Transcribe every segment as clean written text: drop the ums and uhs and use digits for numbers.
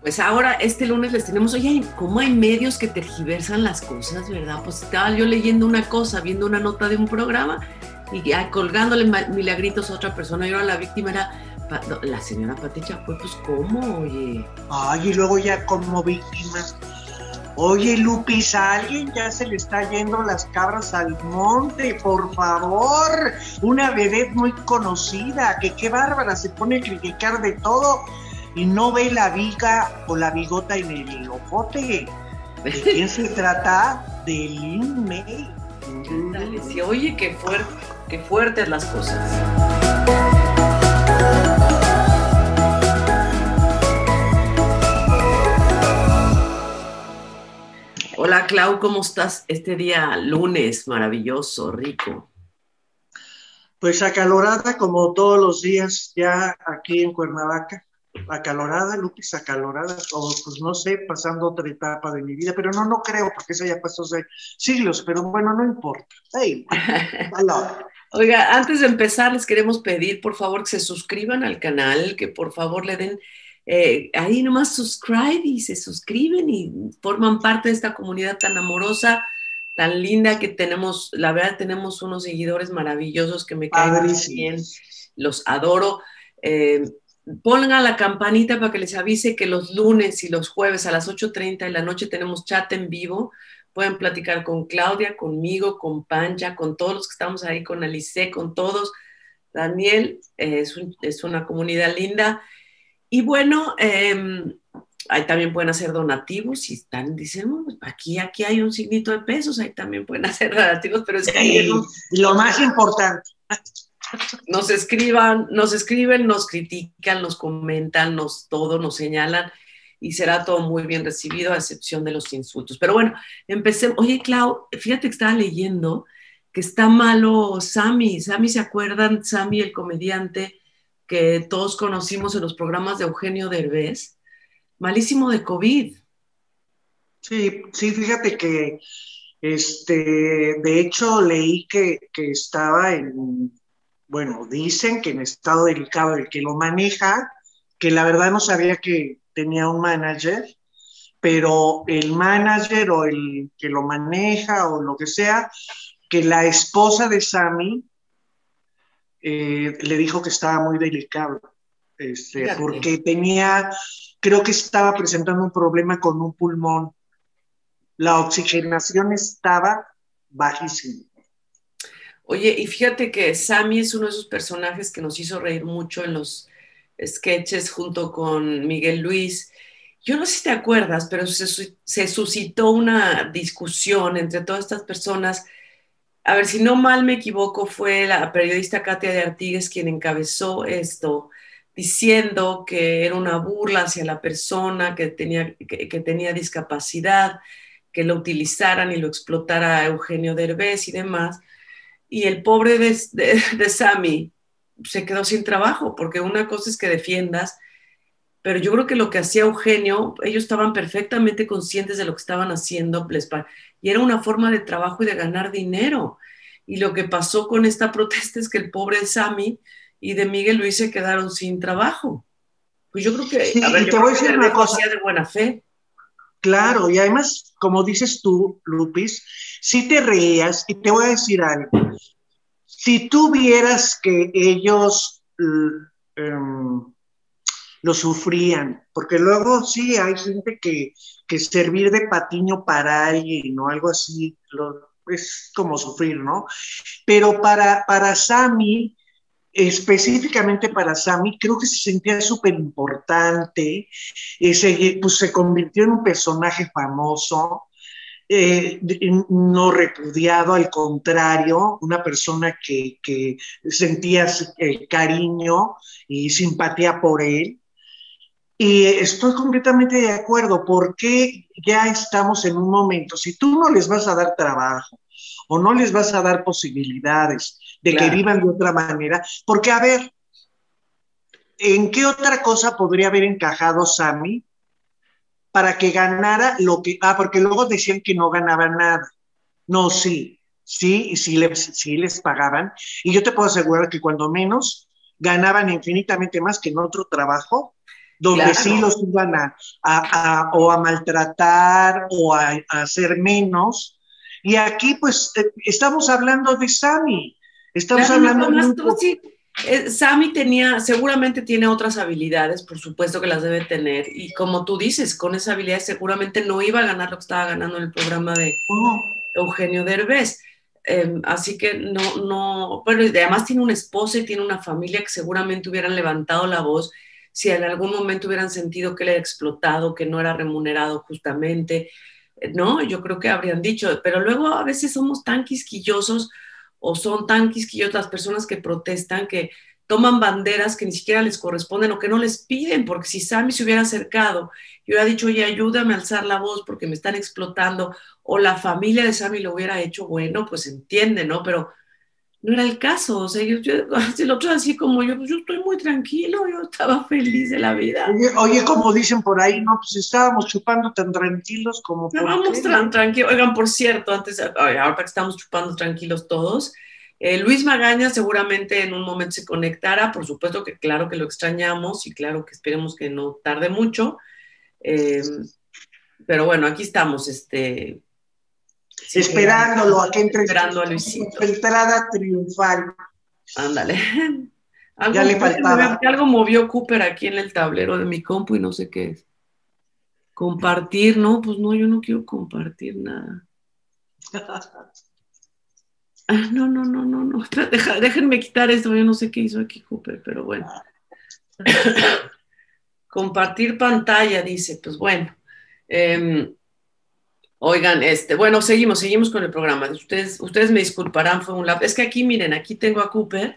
Pues ahora, este lunes les tenemos, oye, ¿cómo hay medios que tergiversan las cosas, verdad? Pues estaba yo leyendo una cosa, viendo una nota de un programa y colgándole milagritos a otra persona, y ahora la víctima era la señora Pati Chapoy. Pues ¿cómo, oye? Ay, y luego ya como víctimas. Oye, Lupis, a alguien ya se le está yendo las cabras al monte, por favor. Una vedette muy conocida, que qué bárbara, se pone a criticar de todo y no ve la viga o la bigota en el ojote. ¿De quién se trata? De Lin May. Sí, oye, qué fuertes las cosas. Hola, Clau, ¿cómo estás este día lunes? Maravilloso, rico. Pues acalorada como todos los días ya aquí en Cuernavaca. Acalorada, Lupis, acalorada, o pues no sé, pasando otra etapa de mi vida, pero no creo, porque esa ya pasó hace siglos, pero bueno, no importa. Hey, Oiga, antes de empezar, les queremos pedir, por favor, que se suscriban al canal, que por favor le den ahí nomás subscribe y se suscriben y forman parte de esta comunidad tan amorosa, tan linda que tenemos. La verdad, tenemos unos seguidores maravillosos que me caen muy bien, los adoro. Pongan la campanita para que les avise que los lunes y los jueves a las 8:30 de la noche tenemos chat en vivo. Pueden platicar con Claudia, conmigo, con Pancha, con todos los que estamos ahí, con Alice, con todos. Daniel, es una comunidad linda. Y bueno, ahí también pueden hacer donativos. Si están, dicen, aquí hay un signito de pesos, ahí también pueden hacer donativos, pero lo más importante. Nos escriben, nos critican, nos comentan, nos señalan, y será todo muy bien recibido, a excepción de los insultos. Pero bueno, empecemos. Oye, Clau, fíjate que estaba leyendo que está malo Sammy. Sammy, ¿se acuerdan? Sammy, el comediante que todos conocimos en los programas de Eugenio Derbez, malísimo de COVID. Sí, fíjate que de hecho leí que estaba bueno, dicen que en estado delicado el que lo maneja, que la verdad no sabía que tenía un manager, pero el manager o el que lo maneja o lo que sea, que la esposa de Sammy le dijo que estaba muy delicado, porque creo que estaba presentando un problema con un pulmón. La oxigenación estaba bajísima. Oye, y fíjate que Sammy es uno de esos personajes que nos hizo reír mucho en los sketches junto con Miguel Luis. Yo no sé si te acuerdas, pero se suscitó una discusión entre todas estas personas. A ver, si no mal me equivoco, fue la periodista Katia de Artigues quien encabezó esto, diciendo que era una burla hacia la persona que tenía discapacidad, que lo utilizaran y lo explotara Eugenio Derbez y demás. Y el pobre de Sammy se quedó sin trabajo, porque una cosa es que defiendas, pero yo creo que lo que hacía Eugenio, ellos estaban perfectamente conscientes de lo que estaban haciendo, y era una forma de trabajo y de ganar dinero. Y lo que pasó con esta protesta es que el pobre de Sammy y de Miguel Luis se quedaron sin trabajo. Pues yo creo que, sí, a ver, y te voy a decir una cosa de buena fe. Claro, y además, como dices tú, Lupis, si te reías, y te voy a decir algo, si tú vieras que ellos lo sufrían, porque luego sí hay gente que servir de patiño para alguien o algo así, es como sufrir, ¿no? Pero para Sammy, específicamente para Sammy, creo que se sentía súper importante, pues se convirtió en un personaje famoso, no repudiado, al contrario, una persona que sentía cariño y simpatía por él. Y estoy completamente de acuerdo, porque ya estamos en un momento, si tú no les vas a dar trabajo o no les vas a dar posibilidades de que vivan de otra manera, porque a ver, ¿en qué otra cosa podría haber encajado Sammy para que ganara lo que... porque luego decían que no ganaba nada. No, sí les pagaban, y yo te puedo asegurar que cuando menos ganaban infinitamente más que en otro trabajo. donde sí Claro, los iban o a maltratar o a hacer menos. Y aquí pues estamos hablando de Sammy, estamos claro, no, hablando de además un... tú sí. Sammy seguramente tiene otras habilidades, por supuesto que las debe tener, y como tú dices, con esa habilidad seguramente no iba a ganar lo que estaba ganando en el programa de Oh, Eugenio Derbez. Así que no, bueno, y además tiene una esposa y tiene una familia que seguramente hubieran levantado la voz si en algún momento hubieran sentido que él era explotado, que no era remunerado justamente, ¿no? Yo creo que habrían dicho, pero luego a veces somos tan quisquillosos o son tan quisquillosas las personas que protestan que toman banderas que ni siquiera les corresponden o que no les piden, porque si Sammy se hubiera acercado y hubiera dicho, oye, ayúdame a alzar la voz porque me están explotando, o la familia de Sammy lo hubiera hecho, bueno, pues entiende, ¿no? Pero no era el caso, o sea, el otro así como yo estoy muy tranquilo, yo estaba feliz de la vida. oye, como dicen por ahí, no, pues estábamos chupando tan tranquilos como por Estábamos qué, ¿no? tranquilos, oigan, por cierto, ahora que estamos chupando tranquilos todos, Luis Magaña seguramente en un momento se conectará, por supuesto que claro que lo extrañamos y claro que esperemos que no tarde mucho, eh, pero bueno, aquí estamos, sin querer, Esperándolo a que entre esperando a con su Luisito. entrada triunfal. Ándale. Ya le Veo faltaba. que algo movió Cooper aquí en el tablero de mi compu y no sé qué es. Compartir, no, pues no, yo no quiero compartir nada. No, no, no, no, no. Déjenme quitar esto, yo no sé qué hizo aquí Cooper, pero bueno. Compartir pantalla, dice, pues bueno. Eh, Oigan, bueno, seguimos con el programa. Ustedes me disculparán, fue un lap. Es que aquí, miren, aquí tengo a Cooper.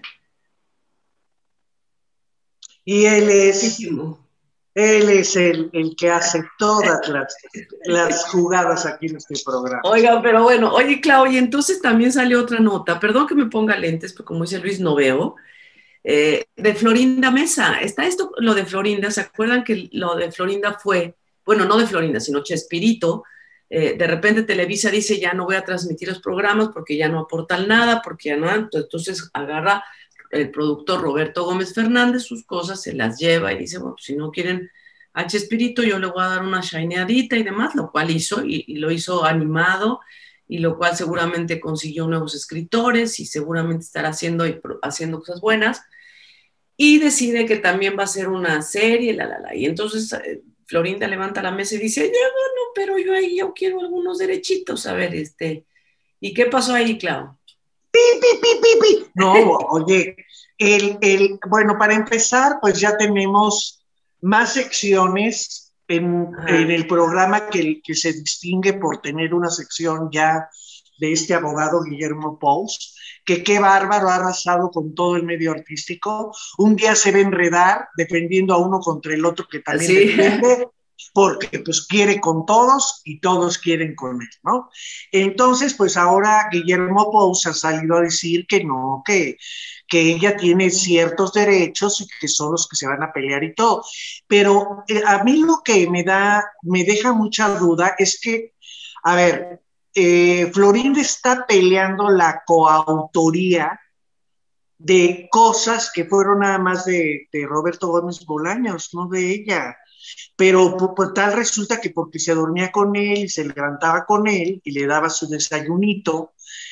Y Buenísimo. él es el que hace todas las jugadas aquí en este programa. Oigan, pero bueno, oye, Clau, y entonces también salió otra nota, perdón que me ponga lentes, pero como dice Luis, no veo, de Florinda Mesa. Está esto, lo de Florinda, ¿se acuerdan que lo de Florinda fue, bueno, no de Florinda, sino Chespirito? De repente Televisa dice, ya no voy a transmitir los programas porque ya no aportan nada, porque ya no, entonces agarra el productor Roberto Gómez Fernández sus cosas, se las lleva y dice, bueno, pues si no quieren a Chespirito, yo le voy a dar una shineadita y demás, lo cual hizo, y lo hizo animado, y lo cual seguramente consiguió nuevos escritores y seguramente estará haciendo cosas buenas, y decide que también va a ser una serie, y entonces Florinda levanta la mesa y dice, ya, bueno, pero yo ahí yo quiero algunos derechitos, a ver, ¿y qué pasó ahí, Clau? ¡Pi, pi, pi, pi, pi! No, oye, bueno, para empezar, pues ya tenemos más secciones en Ajá. el programa que se distingue por tener una sección ya de este abogado Guillermo Pous, que qué bárbaro, ha arrasado con todo el medio artístico. Un día se va a enredar defendiendo a uno contra el otro que también Sí, defiende, porque pues quiere con todos y todos quieren con él, ¿no? Entonces, pues ahora Guillermo Pous ha salido a decir que no, que ella tiene ciertos derechos y que son los que se van a pelear y todo. Pero a mí lo que me deja mucha duda es que, a ver, Florinda está peleando la coautoría de cosas que fueron nada más de Roberto Gómez Bolaños, no de ella. Pero pues, tal resulta que porque se dormía con él y se levantaba con él y le daba su desayunito,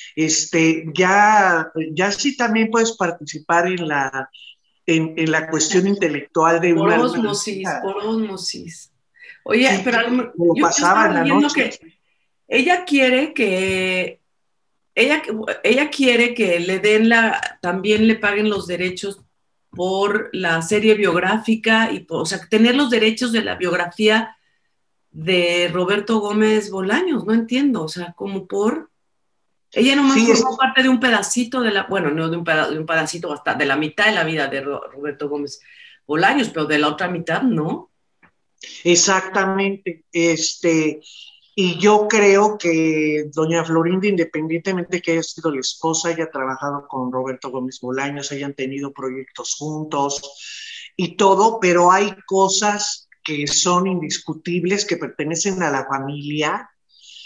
ya sí también puedes participar en la cuestión intelectual de una alma de osmosis, vida. por osmosis. Oye, Sí, pero me lo yo pasaba en estaba la leyendo noche. que ella quiere que ella, ella quiere que le den también le paguen los derechos por la serie biográfica o sea, tener los derechos de la biografía de Roberto Gómez Bolaños, no entiendo, o sea, como ella nomás Sí, formó parte de un pedacito bueno, no de un pedacito, hasta de la mitad de la vida de Roberto Gómez Bolaños, pero de la otra mitad, ¿no? exactamente. Y yo creo que doña Florinda, independientemente de que haya sido la esposa, haya trabajado con Roberto Gómez Bolaños, hayan tenido proyectos juntos y todo, pero hay cosas que son indiscutibles, que pertenecen a la familia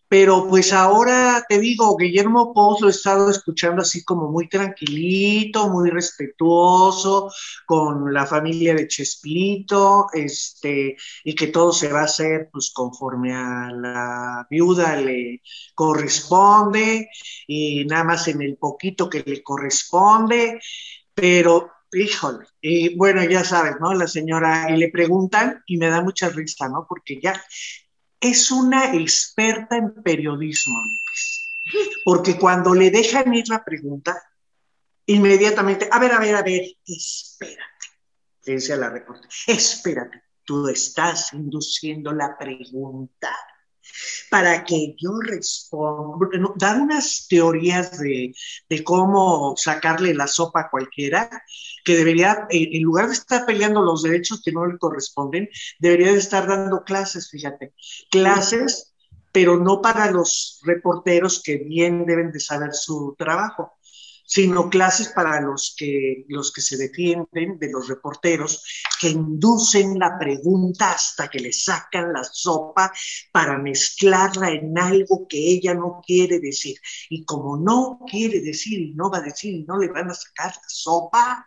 Pero pues ahora te digo, Guillermo Pous lo he estado escuchando así como muy tranquilito, muy respetuoso, con la familia de Chespirito, y que todo se va a hacer pues conforme a la viuda le corresponde y nada más en el poquito que le corresponde, pero híjole, y bueno, ya sabes, ¿no? La señora, y le preguntan y me da mucha risa, ¿no? Porque ya es una experta en periodismo, porque cuando le dejan ir la pregunta, inmediatamente, a ver, espérate, le dice a la reportera, espérate, tú estás induciendo la pregunta para que yo responda, no, dar unas teorías de cómo sacarle la sopa a cualquiera, que debería, en lugar de estar peleando los derechos que no le corresponden, debería de estar dando clases, fíjate, clases, pero no para los reporteros que bien deben de saber su trabajo, sino clases para los que se defienden de los reporteros que inducen la pregunta hasta que le sacan la sopa para mezclarla en algo que ella no quiere decir. Y como no quiere decir y no va a decir y no le van a sacar la sopa,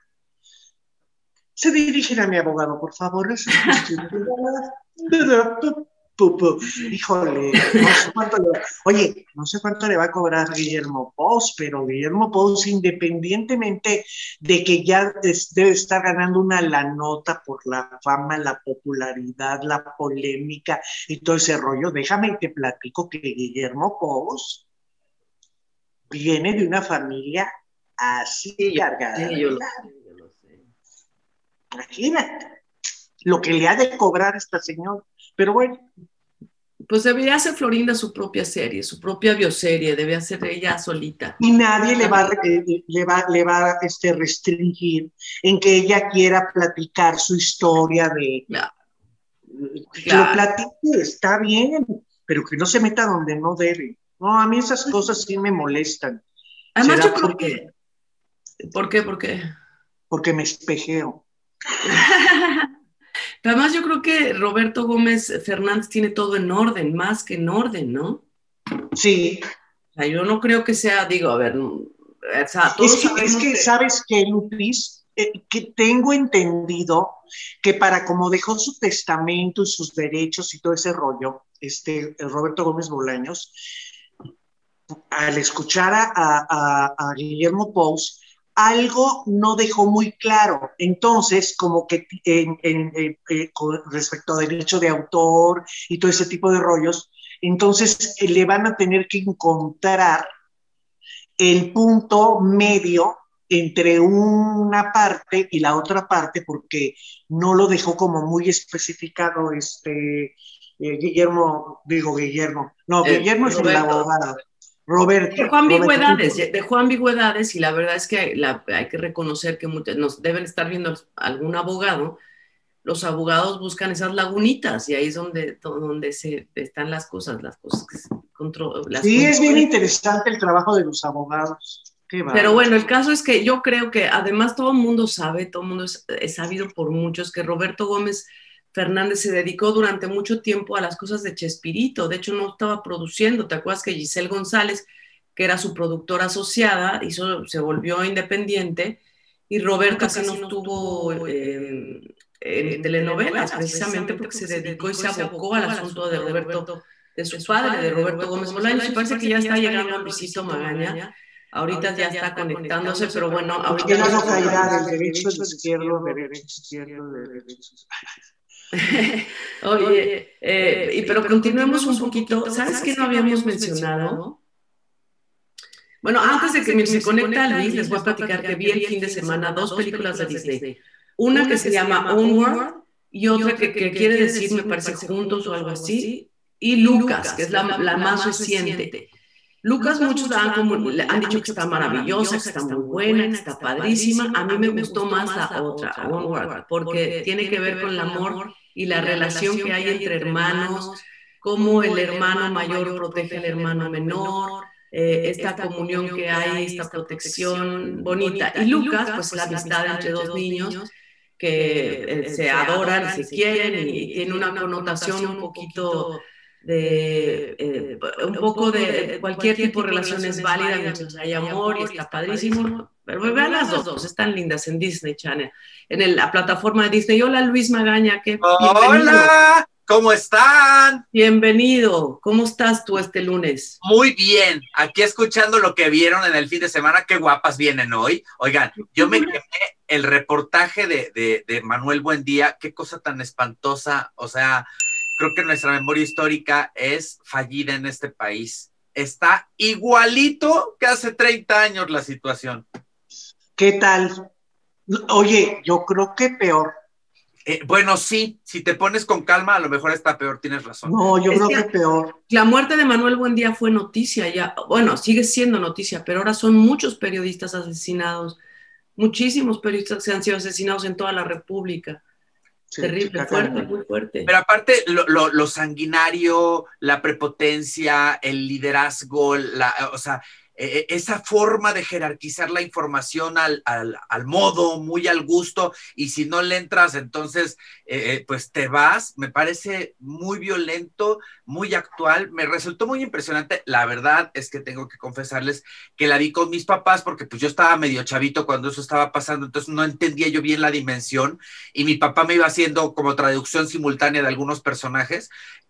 se dirigen a mi abogado, por favor. Eso es cuestión de... Híjole, no sé cuánto le va, oye, no sé cuánto le va a cobrar Guillermo Pous, pero Guillermo Pous, independientemente de que ya debe estar ganando una la nota por la fama, la popularidad, la polémica y todo ese rollo, déjame y te platico que Guillermo Pous viene de una familia así Sí, cargada sí, de lana. yo lo sé. Imagínate lo que le ha de cobrar esta señora. Pero bueno, Pues debería hacer Florinda su propia serie, su propia bioserie, debe hacer ella solita. y nadie le va restringir en que ella quiera platicar su historia de Claro, que lo claro. platique, está bien, pero que no se meta donde no debe. No, a mí esas cosas sí me molestan. Además, yo Será creo que, ¿por qué? ¿Por qué? porque me espejeo. Además, yo creo que Roberto Gómez Fernández tiene todo en orden, más que en orden, ¿no? Sí, O sea, yo no creo que sea, digo, a ver, o sea, todos es sabemos que que, ¿sabes qué, Lupis? Que tengo entendido que para como dejó su testamento y sus derechos y todo ese rollo, Roberto Gómez Bolaños, al escuchar a Guillermo Pous, algo no dejó muy claro. Entonces, como que con respecto a derecho de autor y todo ese tipo de rollos, entonces le van a tener que encontrar el punto medio entre una parte y la otra parte, porque no lo dejó como muy especificado Guillermo, no, Guillermo es el Roberto abogado, Roberto. dejó ambigüedades y la verdad es que hay que reconocer que nos deben estar viendo algún abogado. Los abogados buscan esas lagunitas y ahí es donde están las cosas que las Sí, es bien controlan. interesante el trabajo de los abogados. Qué Pero bárbaro. bueno, el caso es que yo creo que además todo el mundo sabe, todo el mundo es sabido por muchos que Roberto Gómez Fernández se dedicó durante mucho tiempo a las cosas de Chespirito. De hecho, no estaba produciendo. ¿Te acuerdas que Giselle González, que era su productora asociada, se volvió independiente y Roberto casi no estuvo en telenovelas, precisamente porque se dedicó y se abocó al asunto de Roberto, de su padre, de Roberto Gómez Bolaños. Y parece que ya está llegando Luisito Magaña. Ahorita ya está conectándose, pero bueno, ahorita Cualquiera no nosotros... caerá del derecho al izquierdo, derecho izquierdo, derecho. Oye, pero continuemos un poquito. ¿Sabes qué no habíamos mencionado? Bueno, antes de que se conecta Luis, les voy a platicar que vi el fin de semana dos películas de Disney. Una que se llama Onward y otra que quiere decir, me parece, Juntos o algo así. Y Lucas, que es la más reciente. Lucas, muchos han dicho que está maravillosa, que está muy buena, que está padrísima. A mí me gustó más la otra, Onward, porque tiene que ver con el amor y la relación que hay entre hermanos, cómo el hermano mayor protege al hermano menor, esta comunión que hay, esta protección bonita. Y Lucas, pues la amistad entre dos niños que se adoran, se quieren y tiene una connotación un poquito un poco de cualquier tipo de relación es válida mientras hay amor y está padrísimo. Pero vean las dos, están lindas en Disney Channel, la plataforma de Disney. Hola Luis Magaña, bienvenido. Hola, ¿cómo están? Bienvenido. ¿Cómo estás tú este lunes? Muy bien, aquí escuchando lo que vieron en el fin de semana, qué guapas vienen hoy. Oigan, yo me quemé el reportaje de Manuel Buendía, qué cosa tan espantosa, o sea, creo que nuestra memoria histórica es fallida en este país. Está igualito que hace 30 años la situación. ¿Qué tal? Oye, yo creo que peor. Bueno, sí, si te pones con calma, a lo mejor está peor, tienes razón. No, yo creo que peor. La muerte de Manuel Buendía fue noticia ya, bueno, sigue siendo noticia, pero ahora son muchos periodistas asesinados, muchísimos periodistas que han sido asesinados en toda la República. Sí, terrible, fuerte, muy fuerte. Pero aparte, lo sanguinario, la prepotencia, el liderazgo, o sea, esa forma de jerarquizar la información al modo, muy al gusto, y si no le entras, entonces, pues te vas. Me parece muy violento, muy actual. Me resultó muy impresionante. La verdad es que tengo que confesarles que la vi con mis papás, porque pues yo estaba medio chavito cuando eso estaba pasando, entonces no entendía yo bien la dimensión, y mi papá me iba haciendo como traducción simultánea de algunos personajes,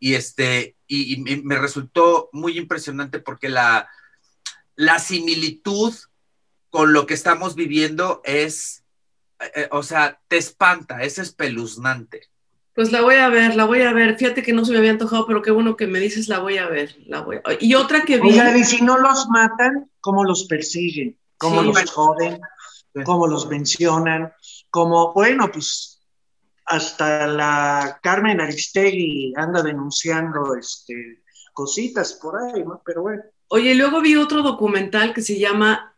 y me resultó muy impresionante porque la similitud con lo que estamos viviendo es, o sea, te espanta, es espeluznante. Pues la voy a ver. Fíjate que no se me había antojado, pero qué bueno que me dices, la voy a ver. Y otra que vi. Oigan, y si no los matan, ¿cómo los persiguen? ¿Cómo los joden? ¿Cómo los mencionan? Como, bueno, pues hasta la Carmen Aristegui anda denunciando cositas por ahí, ¿no? Pero bueno. Oye, luego vi otro documental que se llama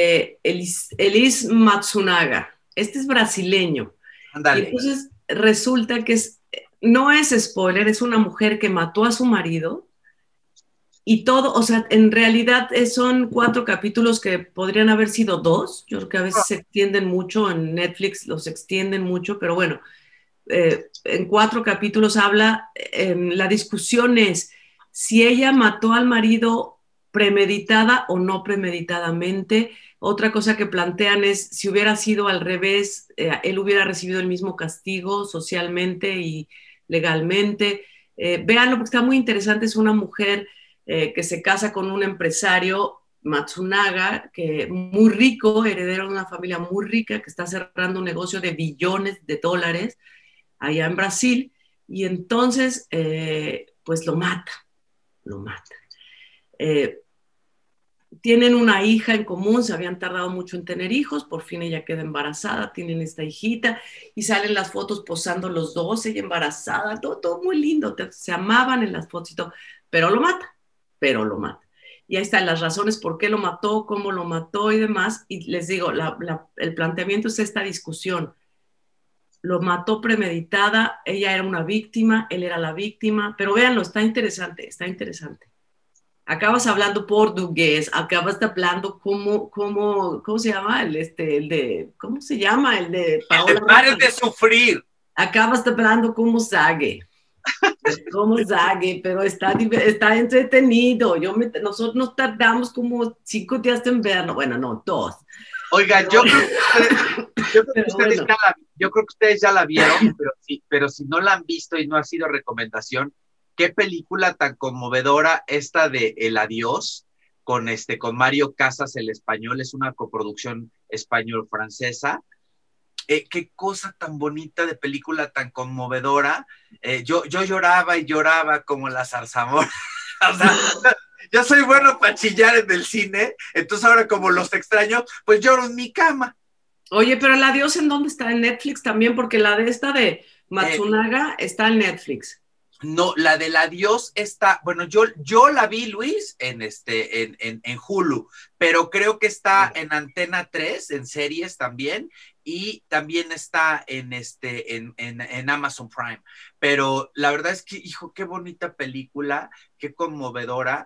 Elis Matsunaga. Este es brasileño. Ándale. Y entonces resulta que no es spoiler, es una mujer que mató a su marido y todo, o sea, en realidad son 4 capítulos que podrían haber sido 2. Yo creo que a veces se extienden mucho, en Netflix los extienden mucho, pero bueno, en 4 capítulos habla, la discusión es si ella mató al marido premeditada o no premeditadamente. Otra cosa que plantean es si hubiera sido al revés, él hubiera recibido el mismo castigo socialmente y legalmente. Véanlo porque está muy interesante, es una mujer que se casa con un empresario, Matsunaga, que muy rico, heredero de una familia muy rica, que está cerrando un negocio de billones de dólares allá en Brasil, y entonces, pues lo mata. Tienen una hija en común, se habían tardado mucho en tener hijos, por fin ella queda embarazada, tienen esta hijita, y salen las fotos posando los dos, ella embarazada, todo muy lindo, se amaban en las fotos y todo, pero lo mata. Y ahí están las razones por qué lo mató, cómo lo mató y demás, y les digo, el planteamiento es esta discusión. Lo mató premeditada, ella era una víctima, él era la víctima, pero véanlo, está interesante. Acabas hablando portugués, acabas hablando ¿cómo se llama? ¿Cómo se llama? El de Paola. ¡Pares de sufrir! Acabas hablando como Zague. Pero está entretenido. Nosotros nos tardamos como 5 días en verlo. Bueno, no, 2. Oigan, yo creo que ustedes ya la vieron, pero si no la han visto y no ha sido recomendación, qué película tan conmovedora esta de El Adiós, con Mario Casas, el español, es una coproducción español-francesa. Qué cosa tan bonita de película, tan conmovedora. Yo lloraba y lloraba como la zarzamora. O sea, yo soy bueno para chillar en el cine, entonces ahora como los extraño, pues lloro en mi cama. Oye, pero el Adiós, ¿en dónde está? En Netflix también, porque la de esta de Matsunaga está en Netflix. No, la del Adiós está, bueno, yo la vi, Luis, en Hulu, pero creo que está en Antena 3, en series también, y también está en Amazon Prime. Pero la verdad es que, hijo, qué bonita película, qué conmovedora,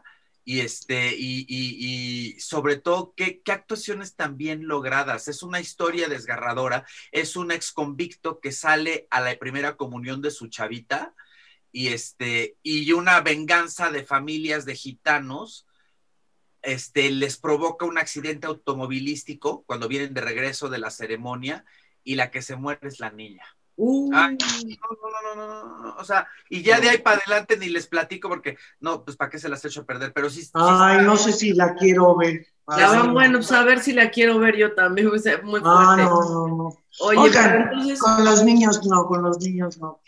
y sobre todo, qué actuaciones tan bien logradas. Es una historia desgarradora, es un ex convicto que sale a la primera comunión de su chavita, y una venganza de familias de gitanos les provoca un accidente automovilístico cuando vienen de regreso de la ceremonia y la que se muere es la niña. Ay, no, o sea, y ya de ahí para adelante ni les platico porque, no, pues para qué se las he hecho a perder, pero sí. Ay, no sé si la quiero ver. Bueno, pues a ver si la quiero ver yo también, muy fuerte. No. Oye, Oigan, pero entonces... con los niños no. Con los niños no.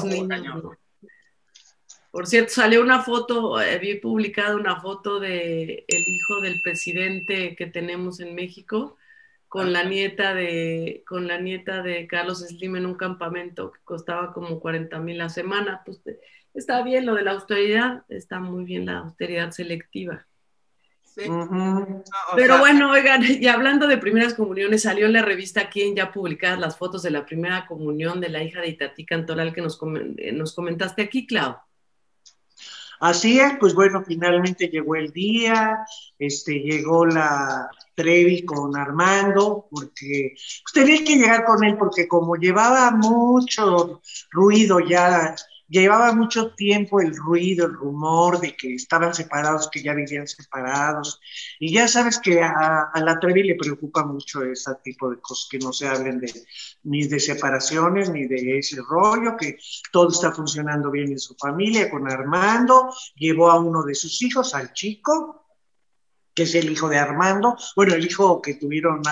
Por cierto, salió una foto, vi publicada una foto de el hijo del presidente que tenemos en México con la nieta de Carlos Slim en un campamento que costaba como 40,000 la semana. Pues está bien lo de la austeridad, está muy bien la austeridad selectiva. Sí. Pero bueno, oigan, y hablando de primeras comuniones, salió en la revista Quién ya publicadas las fotos de la primera comunión de la hija de Itatí Cantoral que nos comentaste aquí, Clau. Así es, pues bueno, finalmente llegó el día, llegó la Trevi con Armando, porque pues, tenía que llegar con él, porque como llevaba mucho ruido ya, llevaba mucho tiempo el ruido, el rumor de que estaban separados, que ya vivían separados, y ya sabes que a la Trevi le preocupa mucho ese tipo de cosas, que no se hablen ni de separaciones, ni de ese rollo, que todo está funcionando bien en su familia, con Armando, llevó a uno de sus hijos, al chico, que es el hijo de Armando, bueno, el hijo que tuvieron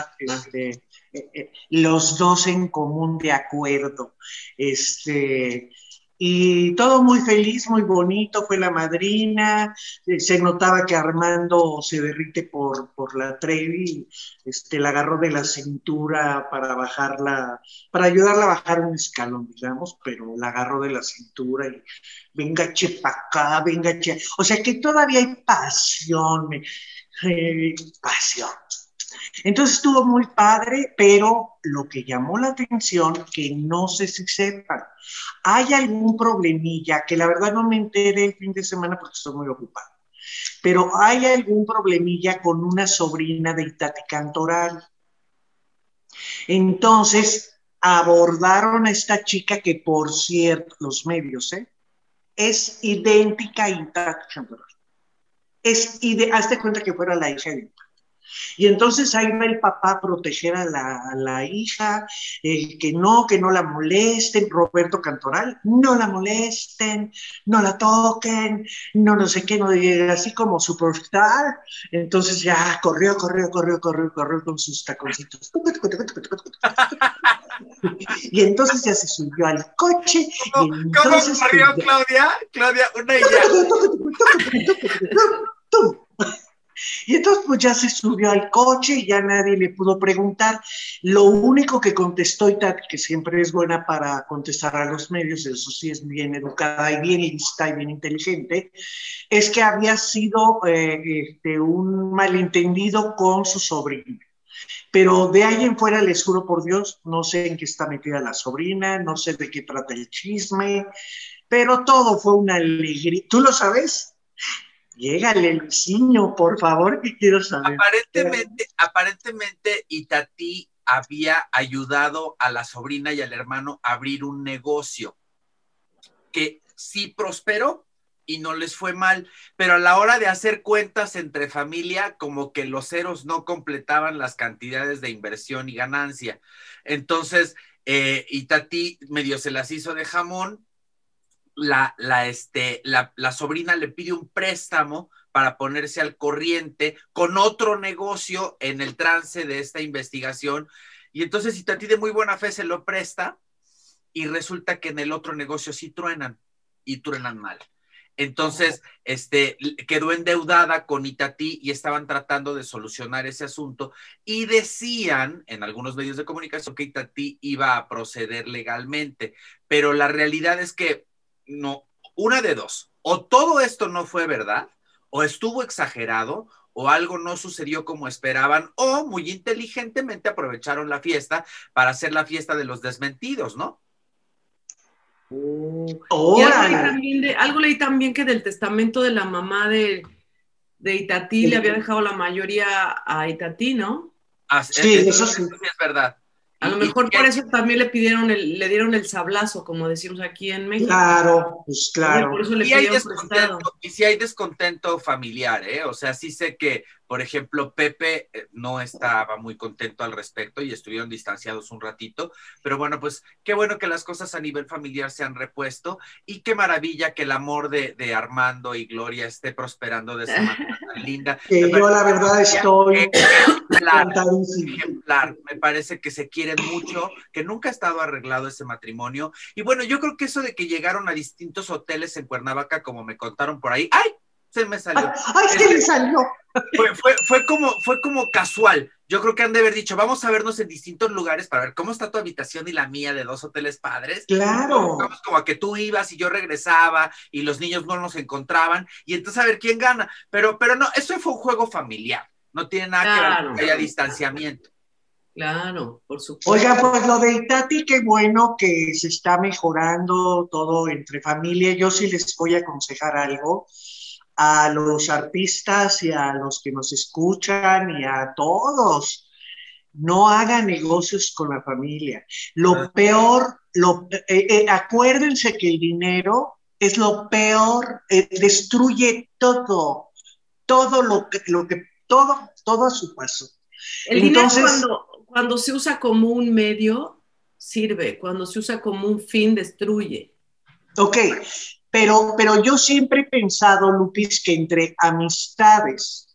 los dos en común de acuerdo, y todo muy feliz, muy bonito, fue la madrina, se notaba que Armando se derrite por la Trevi, la agarró de la cintura para bajarla, para ayudarla a bajar un escalón, digamos, pero la agarró de la cintura y venga che pa' acá, venga che, o sea que todavía hay pasión, pasión. Entonces estuvo muy padre, pero lo que llamó la atención, que no sé si sepan, hay algún problemilla, que la verdad no me enteré el fin de semana porque estoy muy ocupado, pero hay algún problemilla con una sobrina de Itatí Cantoral. Entonces abordaron a esta chica que, por cierto, los medios, es idéntica a Itatí Cantoral. Hazte cuenta que fuera la hija de Itatí. Y entonces ahí va el papá a proteger a la hija, que no la molesten, Roberto Cantoral, no la molesten, no la toquen, no sé qué, no diga, así como superstar. Entonces ya corrió con sus taconcitos. Y entonces ya se subió al coche. ¿Cómo corrió, Claudia? Claudia, una idea. Y entonces pues ya se subió al coche y ya nadie le pudo preguntar. Lo único que contestó Itatí, que siempre es buena para contestar a los medios, eso sí es bien educada y bien lista y bien inteligente, es que había sido un malentendido con su sobrina. Pero de ahí en fuera, les juro por Dios, no sé en qué está metida la sobrina, no sé de qué trata el chisme, pero todo fue una alegría. ¿Tú lo sabes? Llégale, Luisinho, por favor, que quiero saber. Aparentemente Itatí había ayudado a la sobrina y al hermano a abrir un negocio que sí prosperó y no les fue mal, pero a la hora de hacer cuentas entre familia, como que los ceros no completaban las cantidades de inversión y ganancia. Entonces, Itatí medio se las hizo de jamón. La sobrina le pide un préstamo para ponerse al corriente con otro negocio en el trance de esta investigación, y entonces Itatí de muy buena fe se lo presta y resulta que en el otro negocio sí truenan y truenan mal. Entonces, quedó endeudada con Itatí y estaban tratando de solucionar ese asunto y decían en algunos medios de comunicación que Itatí iba a proceder legalmente, pero la realidad es que no, una de dos, o todo esto no fue verdad, o estuvo exagerado, o algo no sucedió como esperaban, o muy inteligentemente aprovecharon la fiesta para hacer la fiesta de los desmentidos, ¿no? Y algo leí también que del testamento de la mamá de Itatí le había dejado la mayoría a Itatí, ¿no? Sí, eso sí es verdad. A lo Y mejor por eso también le dieron el sablazo, como decimos aquí en México. Claro, pues Igual por claro. eso le sí hay pidieron prestado. descontento, y sí hay descontento familiar, ¿eh? O sea, sí sé que, por ejemplo, Pepe no estaba muy contento al respecto y estuvieron distanciados un ratito, pero bueno, pues qué bueno que las cosas a nivel familiar se han repuesto y qué maravilla que el amor de Armando y Gloria esté prosperando de esa manera tan linda. Me Que yo parece la verdad estoy ejemplar, encantadísimo. ejemplar. Me parece que se quieren mucho, que nunca ha estado arreglado ese matrimonio. Y bueno, yo creo que eso de que llegaron a distintos hoteles en Cuernavaca, como me contaron por ahí, ¡ay! Se me Ay, salió. ay, se le salió. Fue como casual. Yo creo que han de haber dicho, vamos a vernos en distintos lugares para ver cómo está tu habitación y la mía de 2 hoteles padres. Claro. Vamos como a que tú ibas y yo regresaba y los niños no nos encontraban y entonces a ver quién gana. Pero no, eso fue un juego familiar. No tiene nada que ver con Claro, que haya distanciamiento. claro, por supuesto. Oiga, pues lo de Itati, qué bueno que se está mejorando todo entre familia. Yo sí les voy a aconsejar algo a los artistas y a los que nos escuchan y a todos. No hagan negocios con la familia. Lo peor, acuérdense que el dinero es lo peor, destruye todo, todo a su paso. El dinero Entonces, cuando se usa como un medio, sirve. Cuando se usa como un fin, destruye. ok, pero yo siempre he pensado, Lupis, que entre amistades,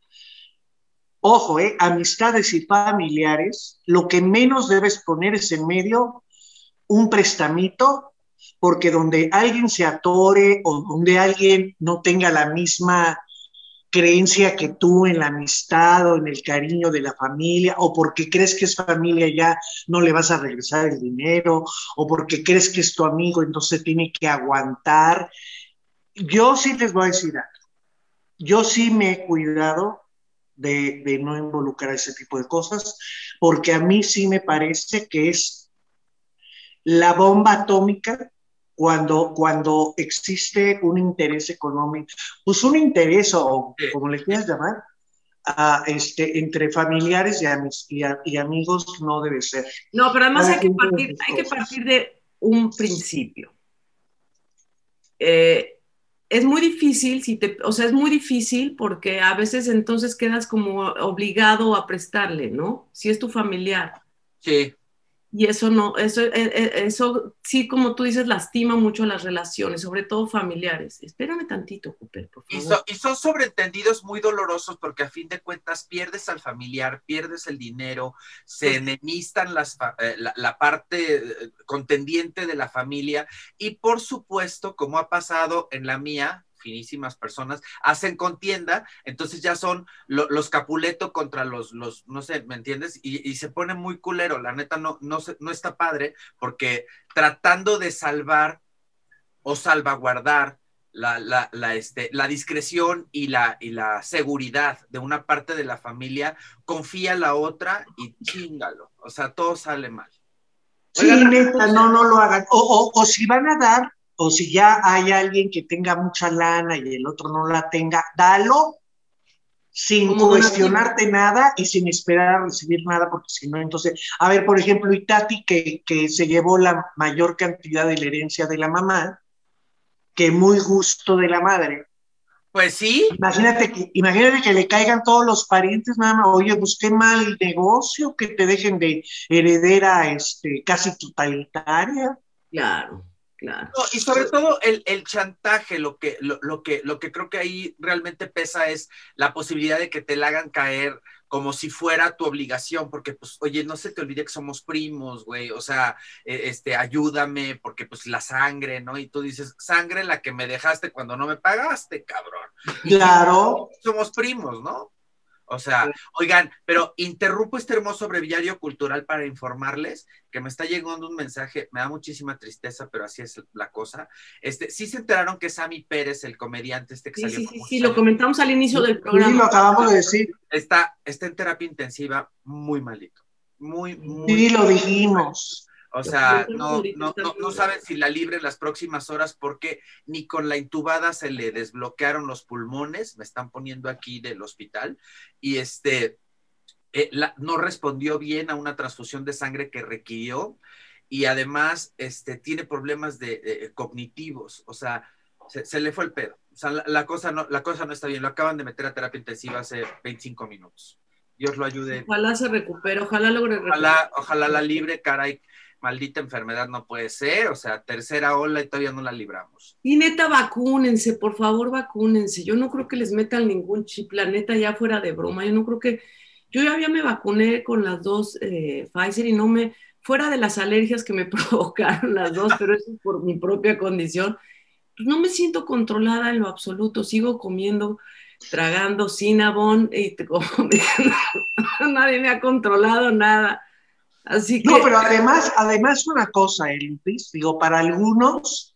ojo, amistades y familiares, lo que menos debes poner es en medio un prestamito, porque donde alguien se atore o donde alguien no tenga la misma creencia que tú en la amistad o en el cariño de la familia, o porque crees que es familia ya no le vas a regresar el dinero, o porque crees que es tu amigo, entonces tiene que aguantar. Yo sí les voy a decir algo. Yo sí me he cuidado de no involucrar ese tipo de cosas, porque a mí sí me parece que es la bomba atómica cuando existe un interés económico, pues un interés o como le quieras llamar, entre familiares y amigos no debe ser. No, pero además Cada quien tiene sus hay que cosas. partir de un principio. Eh, es muy difícil, o sea, es muy difícil porque a veces entonces quedas como obligado a prestarle, ¿no? Si es tu familiar. Sí. Y eso no, eso sí, como tú dices, lastima mucho las relaciones, sobre todo familiares. Espérame tantito, Cooper, por favor. Y son sobreentendidos muy dolorosos porque a fin de cuentas pierdes al familiar, pierdes el dinero, se enemistan la parte contendiente de la familia y por supuesto, como ha pasado en la mía, finísimas personas, hacen contienda, entonces ya son los Capuleto contra no sé, ¿me entiendes? Y se pone muy culero, la neta no está padre porque tratando de salvar o salvaguardar la discreción y la seguridad de una parte de la familia, confía en la otra y chingalo. O sea, todo sale mal. Sí, Oigan, neta, no, no lo hagan. O si van a dar, o si ya hay alguien que tenga mucha lana y el otro no la tenga, dalo sin como donativo. cuestionarte nada y sin esperar a recibir nada, porque si no, entonces, a ver, por ejemplo, Itati, que se llevó la mayor cantidad de la herencia de la mamá, que muy gusto de la madre. Pues sí. Imagínate que le caigan todos los parientes, nada más, oye, pues qué mal negocio que te dejen de heredera casi totalitaria. Claro, claro. No, y sobre todo el chantaje, lo que creo que ahí realmente pesa es la posibilidad de que te la hagan caer como si fuera tu obligación, porque pues, oye, no se te olvide que somos primos, güey, o sea, ayúdame, porque pues la sangre, ¿no? Y tú dices, sangre la que me dejaste cuando no me pagaste, cabrón. Y Claro. somos primos, ¿no? O sea, oigan, pero interrumpo este hermoso breviario cultural para informarles que me está llegando un mensaje, me da muchísima tristeza, pero así es la cosa. Sí se enteraron que Sammy Pérez, el comediante que Sí, salió sí, por sí, sí, muchos lo años, comentamos al inicio del Sí, programa. lo acabamos de decir. está en terapia intensiva muy malito, muy, muy, Sí, lo dijimos. o Lo sea, comentamos ahorita no también. saben si la libre en las próximas horas porque ni con la intubada se le desbloquearon los pulmones, me están poniendo aquí del hospital, y no respondió bien a una transfusión de sangre que requirió y además tiene problemas cognitivos, o sea, se le fue el pedo. O sea, la cosa no está bien. Lo acaban de meter a terapia intensiva hace 25 minutos. Dios lo ayude. Ojalá se recupere, ojalá logre recuperar. Ojalá la libre, caray. Maldita enfermedad no puede ser. O sea, tercera ola y todavía no la libramos. Y neta, vacúnense, por favor, vacúnense. Yo no creo que les metan ningún chip, la neta, ya fuera de broma. Yo no creo que... Yo ya me vacuné con las dos Pfizer y no me... Fuera de las alergias que me provocaron las dos, pero eso es por mi propia condición, pues no me siento controlada en lo absoluto. Sigo comiendo, tragando Cinnabon y nadie me ha controlado nada. Así que... No, pero además una cosa, Lupis, digo, para algunos,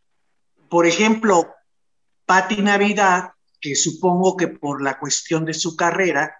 por ejemplo, Pati Navidad, que supongo que por la cuestión de su carrera,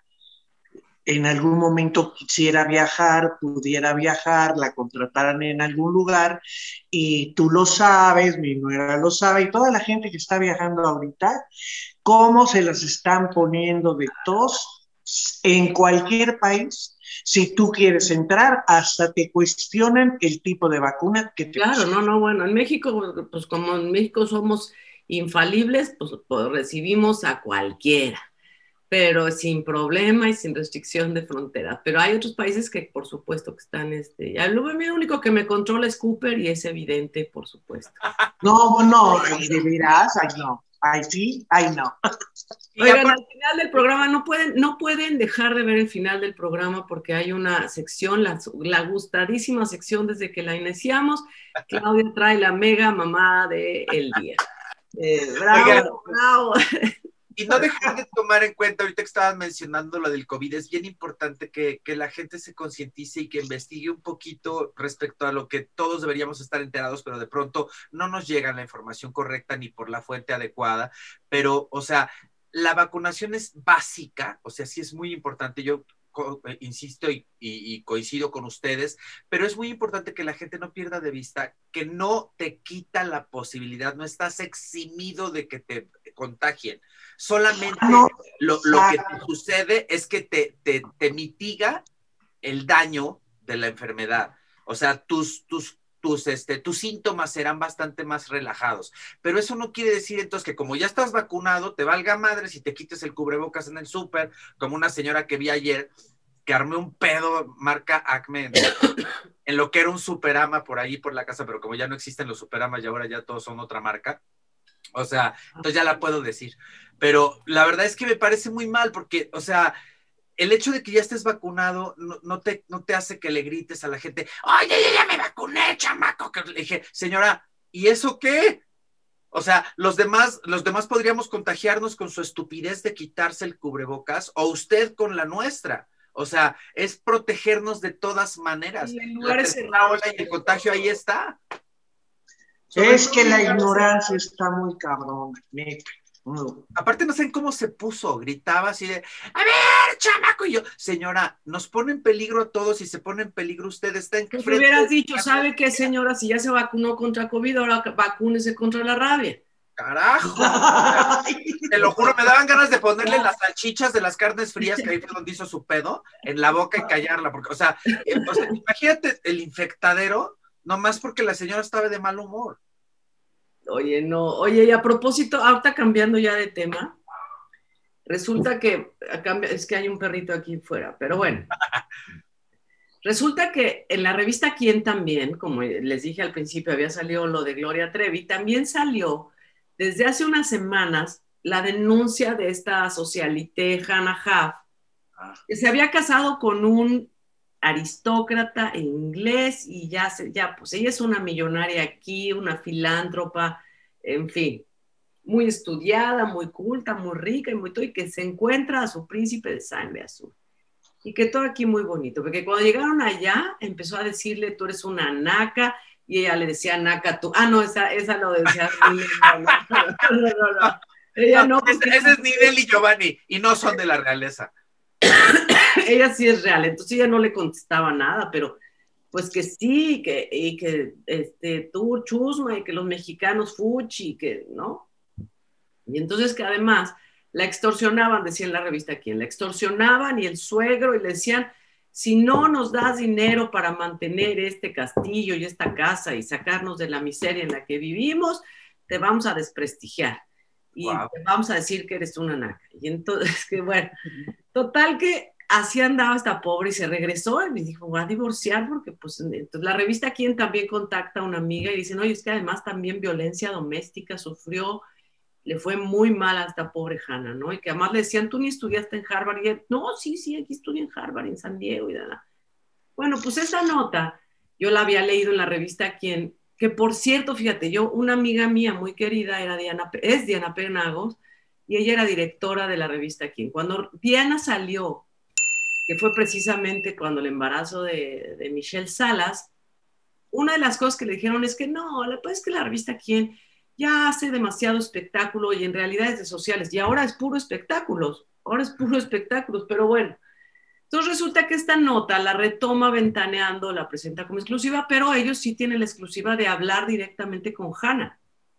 en algún momento quisiera viajar, pudiera viajar, la contrataran en algún lugar, y tú lo sabes, mi nuera lo sabe, y toda la gente que está viajando ahorita, cómo se las están poniendo de tos en cualquier país. Si tú quieres entrar, hasta te cuestionan el tipo de vacuna que te Claro, pusieron. no, bueno, en México, pues como en México somos infalibles, pues recibimos a cualquiera, pero sin problema y sin restricción de frontera. Pero hay otros países que por supuesto que están, ya lo único que me controla es Cooper y es evidente, por supuesto. No, de veras, ay no, ay sí, ay no. Oigan, al final del programa no pueden dejar de ver el final del programa porque hay una sección, la gustadísima sección desde que la iniciamos. Claudia trae la mega mamá del día. Bravo, Oigan, bravo. Y no dejar de tomar en cuenta, ahorita que estabas mencionando lo del COVID, es bien importante que la gente se concientice y que investigue un poquito respecto a lo que todos deberíamos estar enterados, pero de pronto no nos llega la información correcta ni por la fuente adecuada. Pero, o sea, la vacunación es básica, o sea, sí es muy importante. Yo insisto y coincido con ustedes, pero es muy importante que la gente no pierda de vista que no te quita la posibilidad, no estás eximido de que te contagien. Solamente lo que te sucede es que te mitiga el daño de la enfermedad. O sea, tus síntomas serán bastante más relajados. Pero eso no quiere decir entonces que como ya estás vacunado, te valga madre si te quites el cubrebocas en el súper, como una señora que vi ayer, que armé un pedo marca Acme en lo que era un Superama por ahí por la casa, pero como ya no existen los Superamas y ahora ya todos son otra marca, o sea, entonces ya la puedo decir. Pero la verdad es que me parece muy mal porque, o sea, el hecho de que ya estés vacunado no te hace que le grites a la gente, oye, ya me vacuné, chamaco. Que le dije, señora, ¿y eso qué? O sea, los demás podríamos contagiarnos con su estupidez de quitarse el cubrebocas o usted con la nuestra. O sea, es protegernos de todas maneras. La tercera ola y el contagio ahí está. Es que la ignorancia está muy cabrón, neta. Aparte no sé cómo se puso, gritaba así de, a ver, chamaco, y yo, señora, nos pone en peligro a todos y se pone en peligro usted, está en frente. Hubieras dicho, ¿sabe qué, señora? Si ya se vacunó contra COVID, ahora vacúnese contra la rabia. Carajo, te lo juro, me daban ganas de ponerle las salchichas de las carnes frías, que ahí fue donde hizo su pedo, en la boca y callarla, porque, o sea, imagínate el infectadero, nomás porque la señora estaba de mal humor. Oye, no, oye, y a propósito, ahorita cambiando ya de tema, resulta que, es que hay un perrito aquí fuera, pero bueno, resulta que en la revista Quién también, como les dije al principio, había salido lo de Gloria Trevi, también salió desde hace unas semanas la denuncia de esta socialité Hannah Huff, que se había casado con un aristócrata inglés y pues ella es una millonaria aquí, una filántropa, en fin, muy estudiada, muy culta, muy rica y que se encuentra a su príncipe de sangre azul. Y que todo aquí muy bonito, porque cuando llegaron allá empezó a decirle, tú eres una naca, y ella le decía naca tú. Ah, no, esa lo decía. No. Ella no. Ese es Ninel y Giovanni, y no son de la realeza. Ella sí es real, entonces ella no le contestaba nada, pero pues que sí, y que tú chusma, y que los mexicanos fuchi, que, ¿no? Y entonces que además la extorsionaban, decía en la revista Quién, la extorsionaban y el suegro, y le decían, si no nos das dinero para mantener este castillo y esta casa y sacarnos de la miseria en la que vivimos, te vamos a desprestigiar y te vamos a decir que eres una naca. Y entonces, que bueno, total que así andaba esta pobre y se regresó y dijo, voy a divorciar porque pues entonces, la revista Quién también contacta a una amiga y dicen, oye, es que además también violencia doméstica sufrió, le fue muy mal a esta pobre Hannah, ¿no? Y que además le decían, tú ni estudiaste en Harvard. Y él, no, sí, aquí estudié en Harvard, en San Diego. Y nada. Bueno, pues esa nota yo la había leído en la revista Quién, que por cierto, fíjate, yo, una amiga mía muy querida es Diana Penagos, y ella era directora de la revista Quién. Cuando Diana salió, que fue precisamente cuando el embarazo de Michelle Salas, una de las cosas que le dijeron es que no, es que la revista Quién ya hace demasiado espectáculo y en realidad es de sociales, y ahora es puro espectáculos, pero bueno. Entonces resulta que esta nota la retoma Ventaneando, la presenta como exclusiva, pero ellos sí tienen la exclusiva de hablar directamente con Hannah.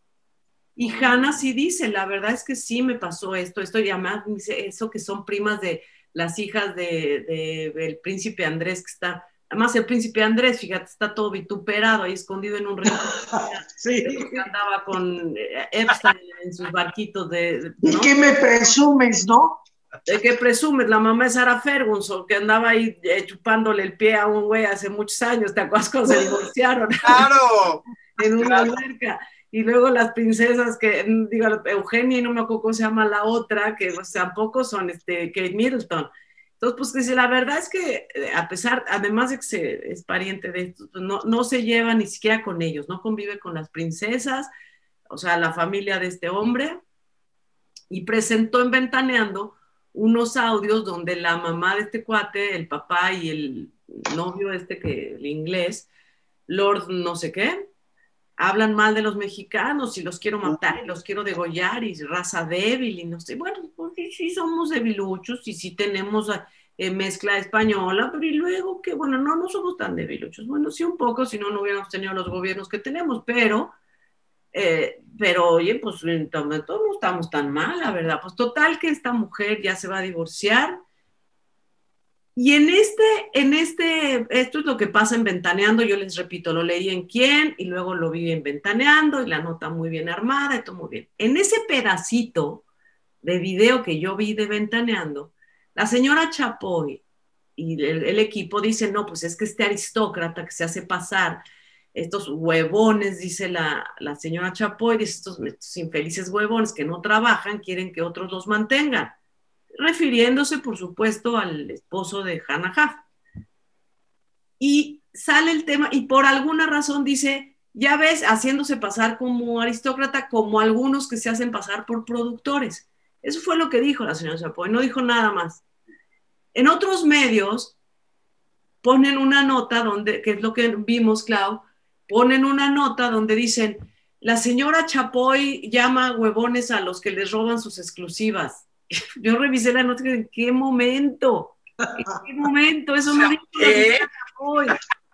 Y Hannah sí dice, la verdad es que sí me pasó esto, y además dice eso que son primas de las hijas del príncipe Andrés, que está, además el príncipe Andrés, fíjate, está todo vituperado ahí escondido en un rincón. Sí. Que andaba con Epstein en sus barquitos ¿no? ¿Y qué me presumes, no? ¿De qué presumes? La mamá es Sarah Ferguson, que andaba ahí chupándole el pie a un güey hace muchos años, ¿te acuerdas cuando se divorciaron? ¡Claro! En una alberca. Y luego las princesas que, digo, Eugenia y no me acuerdo cómo se llama la otra, que pues, tampoco son Kate Middleton. Entonces, pues dice, la verdad es que a pesar, además de que es pariente de estos, pues, no se lleva ni siquiera con ellos, no convive con las princesas, o sea, la familia de este hombre, y presentó en Ventaneando unos audios donde la mamá de este cuate, el papá y el novio el inglés, Lord no sé qué, hablan mal de los mexicanos y los quiero matar y los quiero degollar y raza débil y no sé, bueno, porque sí somos debiluchos y sí tenemos mezcla española, pero y luego que, bueno, no somos tan debiluchos, bueno, sí un poco, si no, no hubiéramos tenido los gobiernos que tenemos, pero oye, pues todos no estamos tan mal, la verdad, pues total que esta mujer ya se va a divorciar. Y esto es lo que pasa en Ventaneando, yo les repito, lo leí en Quién y luego lo vi en Ventaneando y la nota muy bien armada y todo muy bien. En ese pedacito de video que yo vi de Ventaneando, la señora Chapoy y el equipo dicen, no, pues es que este aristócrata que se hace pasar, estos huevones, dice la señora Chapoy, dice, estos infelices huevones que no trabajan, quieren que otros los mantengan, refiriéndose, por supuesto, al esposo de Hannah Huff. Y sale el tema, y por alguna razón dice, ya ves, haciéndose pasar como aristócrata, como algunos que se hacen pasar por productores. Eso fue lo que dijo la señora Chapoy, no dijo nada más. En otros medios ponen una nota donde, que es lo que vimos, Clau, ponen una nota donde dicen, la señora Chapoy llama huevones a los que les roban sus exclusivas. Yo revisé la nota, ¿en qué momento? ¿En qué momento? Eso no dijo la señora Chapoy.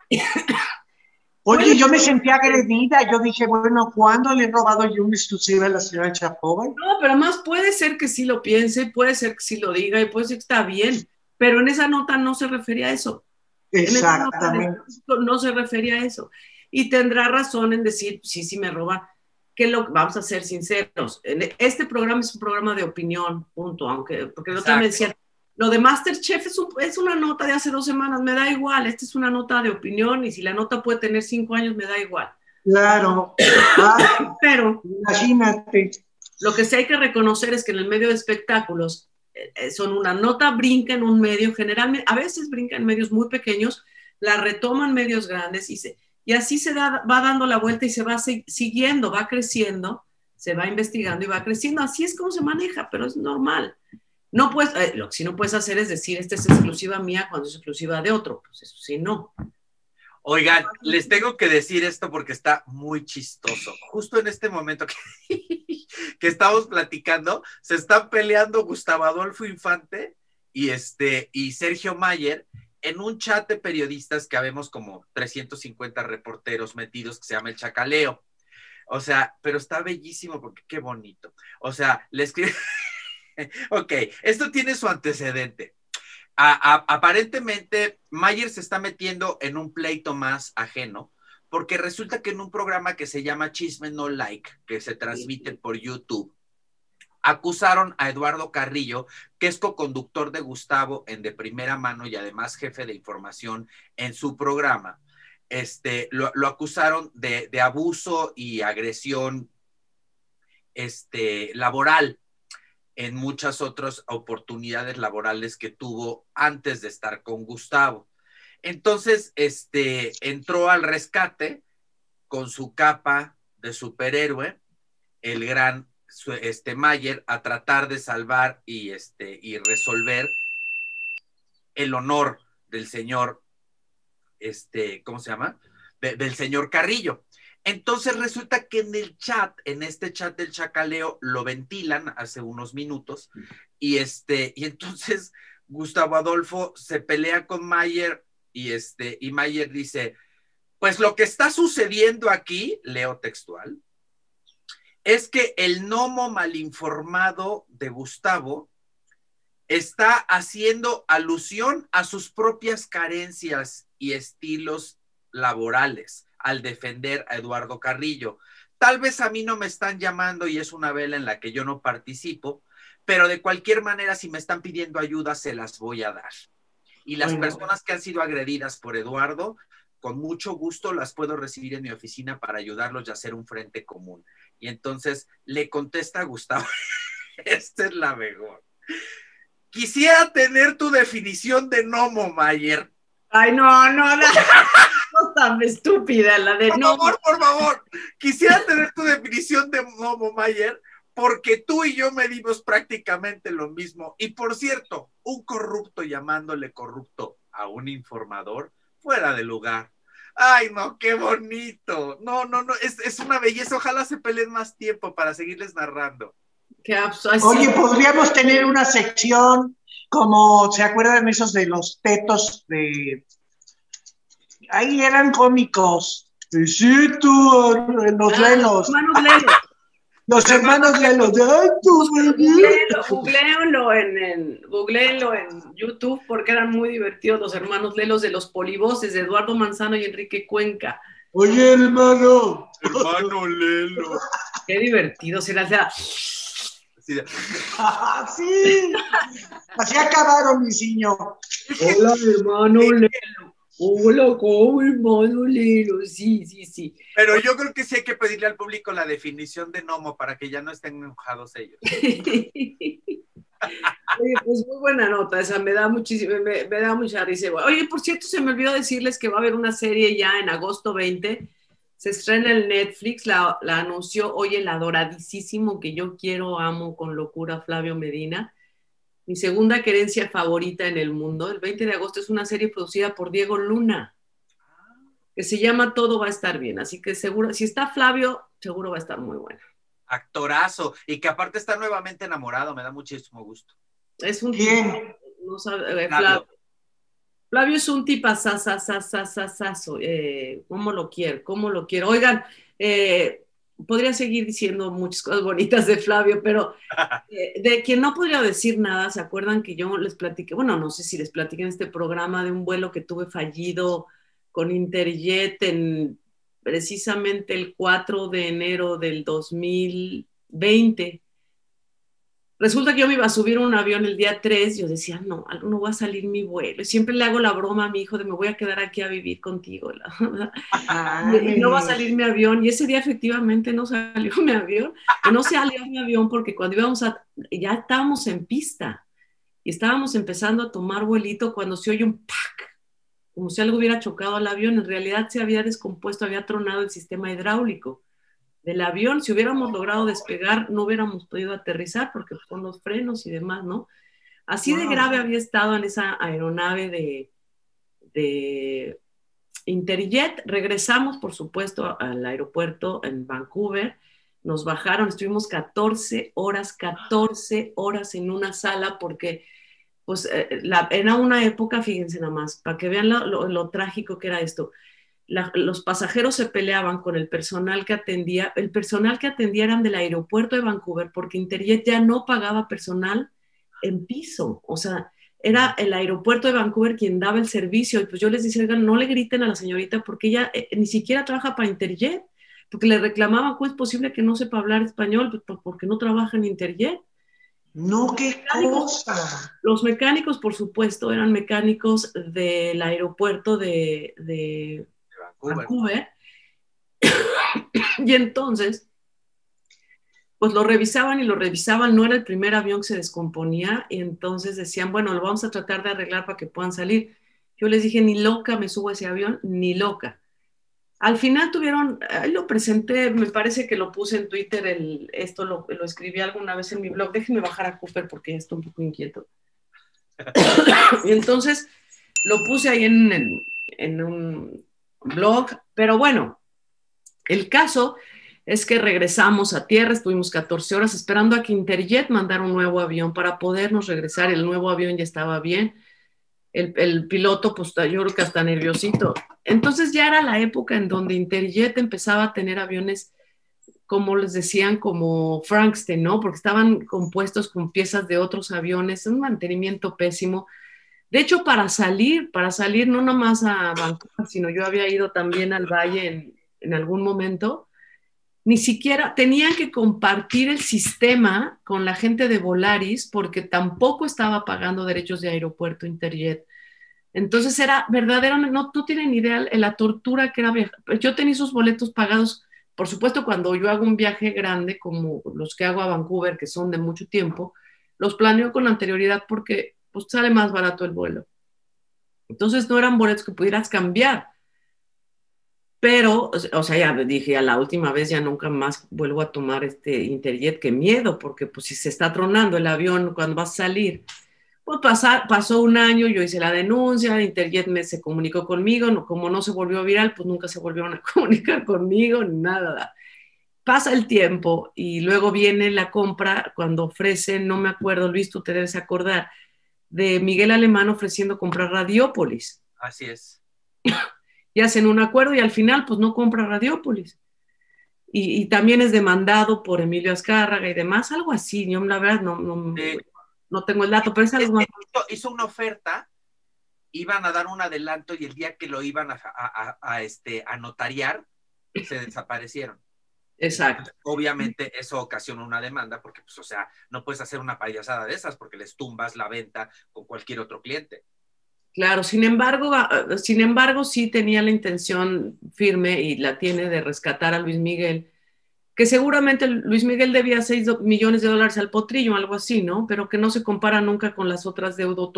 Oye, yo me sentí agredida, yo dije, bueno, ¿cuándo le he robado yo una exclusiva a la señora Chapoy? No, pero además puede ser que sí lo piense, puede ser que sí lo diga y puede ser que está bien, pero en esa nota no se refería a eso. Exactamente. No se refería a eso. Y tendrá razón en decir, sí me roba, vamos a ser sinceros, este programa es un programa de opinión, punto, porque el otro me decía, lo de MasterChef es una nota de hace 2 semanas, me da igual, esta es una nota de opinión y si la nota puede tener 5 años, me da igual. Claro. Pero, imagínate. Lo que sí hay que reconocer es que en el medio de espectáculos son una nota, brinca en un medio, generalmente, a veces brinca en medios muy pequeños, la retoman medios grandes y así va dando la vuelta y se va siguiendo, va creciendo, se va investigando y va creciendo. Así es como se maneja, pero es normal. No puedes, lo que sí no puedes hacer es decir, esta es exclusiva mía cuando es exclusiva de otro. Pues eso sí, no. Oigan, les tengo que decir esto porque está muy chistoso. Justo en este momento que estamos platicando, se están peleando Gustavo Adolfo Infante y Sergio Mayer en un chat de periodistas que habemos como 350 reporteros metidos que se llama El Chacaleo. O sea, pero está bellísimo porque qué bonito. O sea, le escribe Ok, esto tiene su antecedente. Aparentemente, Mayer se está metiendo en un pleito más ajeno, porque resulta que en un programa que se llama Chisme No Like, que se transmite por YouTube, acusaron a Eduardo Carrillo, que es coconductor de Gustavo en De Primera Mano y además jefe de información en su programa. Lo acusaron de abuso y agresión laboral en muchas otras oportunidades laborales que tuvo antes de estar con Gustavo. Entonces, entró al rescate con su capa de superhéroe, el gran Mayer, a tratar de salvar y resolver el honor del señor, ¿cómo se llama? Del señor Carrillo. Entonces resulta que en este chat del chacaleo, lo ventilan hace unos minutos y entonces Gustavo Adolfo se pelea con Mayer y Mayer dice, pues lo que está sucediendo aquí, leo textual, es que el gnomo malinformado de Gustavo está haciendo alusión a sus propias carencias y estilos laborales al defender a Eduardo Carrillo. Tal vez a mí no me están llamando y es una vela en la que yo no participo, pero de cualquier manera, si me están pidiendo ayuda, se las voy a dar. Y las personas que han sido agredidas por Eduardo, con mucho gusto las puedo recibir en mi oficina para ayudarlos y hacer un frente común. Y entonces le contesta a Gustavo, esta es la mejor. Quisiera tener tu definición de gnomo, Mayer. Ay, no, tan estúpida la de no. Por favor. Quisiera tener tu definición de gnomo, Mayer, porque tú y yo medimos prácticamente lo mismo. Y por cierto, un corrupto llamándole corrupto a un informador, fuera de lugar. Ay, no, qué bonito. No, es una belleza. Ojalá se peleen más tiempo para seguirles narrando. Oye, podríamos tener una sección como, ¿se acuerdan esos de los tetos de... Ahí eran cómicos. Sí, tú, los Lelos. Hermanos Lelos. Los hermanos Lelos. Googleenlo en YouTube porque eran muy divertidos los hermanos Lelos de los polivoces de Eduardo Manzano y Enrique Cuenca. Oye, hermano. Hermano Lelo. Qué divertido será. Sí. Así acabaron, mi niño. Hola, hermano Lelo. Hola, ¿cómo, hermano Lelo? Sí. Pero yo creo que sí hay que pedirle al público la definición de gnomo para que ya no estén enojados ellos. Oye, pues muy buena nota, esa me da muchísimo, me da mucha risa. Oye, por cierto, se me olvidó decirles que va a haber una serie ya en agosto 20, se estrena en Netflix, la anunció hoy el adoradísimo que yo quiero, amo con locura, Flavio Medina, mi segunda querencia favorita en el mundo. El 20 de agosto es una serie producida por Diego Luna, que se llama Todo va a estar bien, así que seguro, si está Flavio, seguro va a estar muy buena. Actorazo, y que aparte está nuevamente enamorado, me da muchísimo gusto. Es un ¿quién? No sabe, Flavio es un tipazazazazazazo. ¿Cómo lo quiero? Oigan, podría seguir diciendo muchas cosas bonitas de Flavio, pero de quien no podría decir nada, ¿se acuerdan que yo les platiqué? Bueno, no sé si les platiqué en este programa de un vuelo que tuve fallido con Interjet precisamente el 4 de enero del 2020. Resulta que yo me iba a subir a un avión el día 3, yo decía, no va a salir mi vuelo. Y siempre le hago la broma a mi hijo de me voy a quedar aquí a vivir contigo. Y no va a salir mi avión. Y ese día efectivamente no salió mi avión. Y no salió mi avión porque cuando ya estábamos en pista y estábamos empezando a tomar vuelito cuando se oye un ¡pac! Como si algo hubiera chocado al avión. En realidad se había descompuesto, había tronado el sistema hidráulico del avión. Si hubiéramos logrado despegar, no hubiéramos podido aterrizar porque con los frenos y demás, ¿no? Así de grave había estado en esa aeronave de Interjet. Regresamos, por supuesto, al aeropuerto en Vancouver. Nos bajaron, estuvimos 14 horas en una sala porque pues, era una época, fíjense nada más, para que vean lo trágico que era esto. los pasajeros se peleaban con el personal que atendía. El personal que atendía eran del aeropuerto de Vancouver, porque Interjet ya no pagaba personal en piso. O sea, era el aeropuerto de Vancouver quien daba el servicio. Y pues yo les decía, oigan, no le griten a la señorita porque ella ni siquiera trabaja para Interjet, porque le reclamaban cómo es posible que no sepa hablar español, pues, porque no trabaja en Interjet. No, qué cosa. Los mecánicos, por supuesto, eran mecánicos del aeropuerto de Vancouver. Y entonces, pues lo revisaban y lo revisaban, no era el primer avión que se descomponía, y entonces decían, bueno, lo vamos a tratar de arreglar para que puedan salir. Yo les dije, ni loca me subo a ese avión, ni loca. Al final tuvieron, ahí lo presenté, me parece que lo puse en Twitter, esto lo escribí alguna vez en mi blog, déjenme bajar a Cooper porque ya estoy un poco inquieto. Y entonces lo puse ahí en un blog, pero bueno, el caso es que regresamos a tierra, estuvimos 14 horas esperando a que Interjet mandara un nuevo avión para podernos regresar. El nuevo avión ya estaba bien. El piloto, pues yo creo que hasta nerviosito. Entonces ya era la época en donde Interjet empezaba a tener aviones, como les decían, como Frankenstein, ¿no? Porque estaban compuestos con piezas de otros aviones, un mantenimiento pésimo. De hecho, para salir no nomás a Vancouver, sino yo había ido también al Valle en algún momento, ni siquiera tenían que compartir el sistema con la gente de Volaris porque tampoco estaba pagando derechos de aeropuerto Interjet. Entonces era verdaderamente, no tienen idea la tortura que era viajar. Yo tenía esos boletos pagados, por supuesto, cuando yo hago un viaje grande como los que hago a Vancouver, que son de mucho tiempo, los planeo con anterioridad porque pues sale más barato el vuelo. Entonces no eran boletos que pudieras cambiar. Pero, o sea, ya dije, a la última vez ya nunca más vuelvo a tomar este Interjet, qué miedo, porque pues si se está tronando el avión cuando vas a salir. Pues pasó un año, yo hice la denuncia, Interjet se comunicó conmigo, no, como no se volvió viral, pues nunca se volvieron a comunicar conmigo, ni nada. Pasa el tiempo y luego viene la compra cuando ofrecen, no me acuerdo, Luis, tú te debes acordar, de Miguel Alemán ofreciendo comprar Radiópolis. Así es. Y hacen un acuerdo y al final pues no compra Radiópolis. Y también es demandado por Emilio Azcárraga y demás, algo así. Yo la verdad no tengo el dato, pero es algo más. Hizo una oferta, iban a dar un adelanto y el día que lo iban a notariar, se desaparecieron. Exacto. Obviamente eso ocasiona una demanda porque, pues, o sea, no puedes hacer una payasada de esas porque les tumbas la venta con cualquier otro cliente. Claro, sin embargo, sí tenía la intención firme y la tiene de rescatar a Luis Miguel, que seguramente Luis Miguel debía 6 millones de dólares al potrillo, algo así, ¿no? Pero que no se compara nunca con las otras deudas.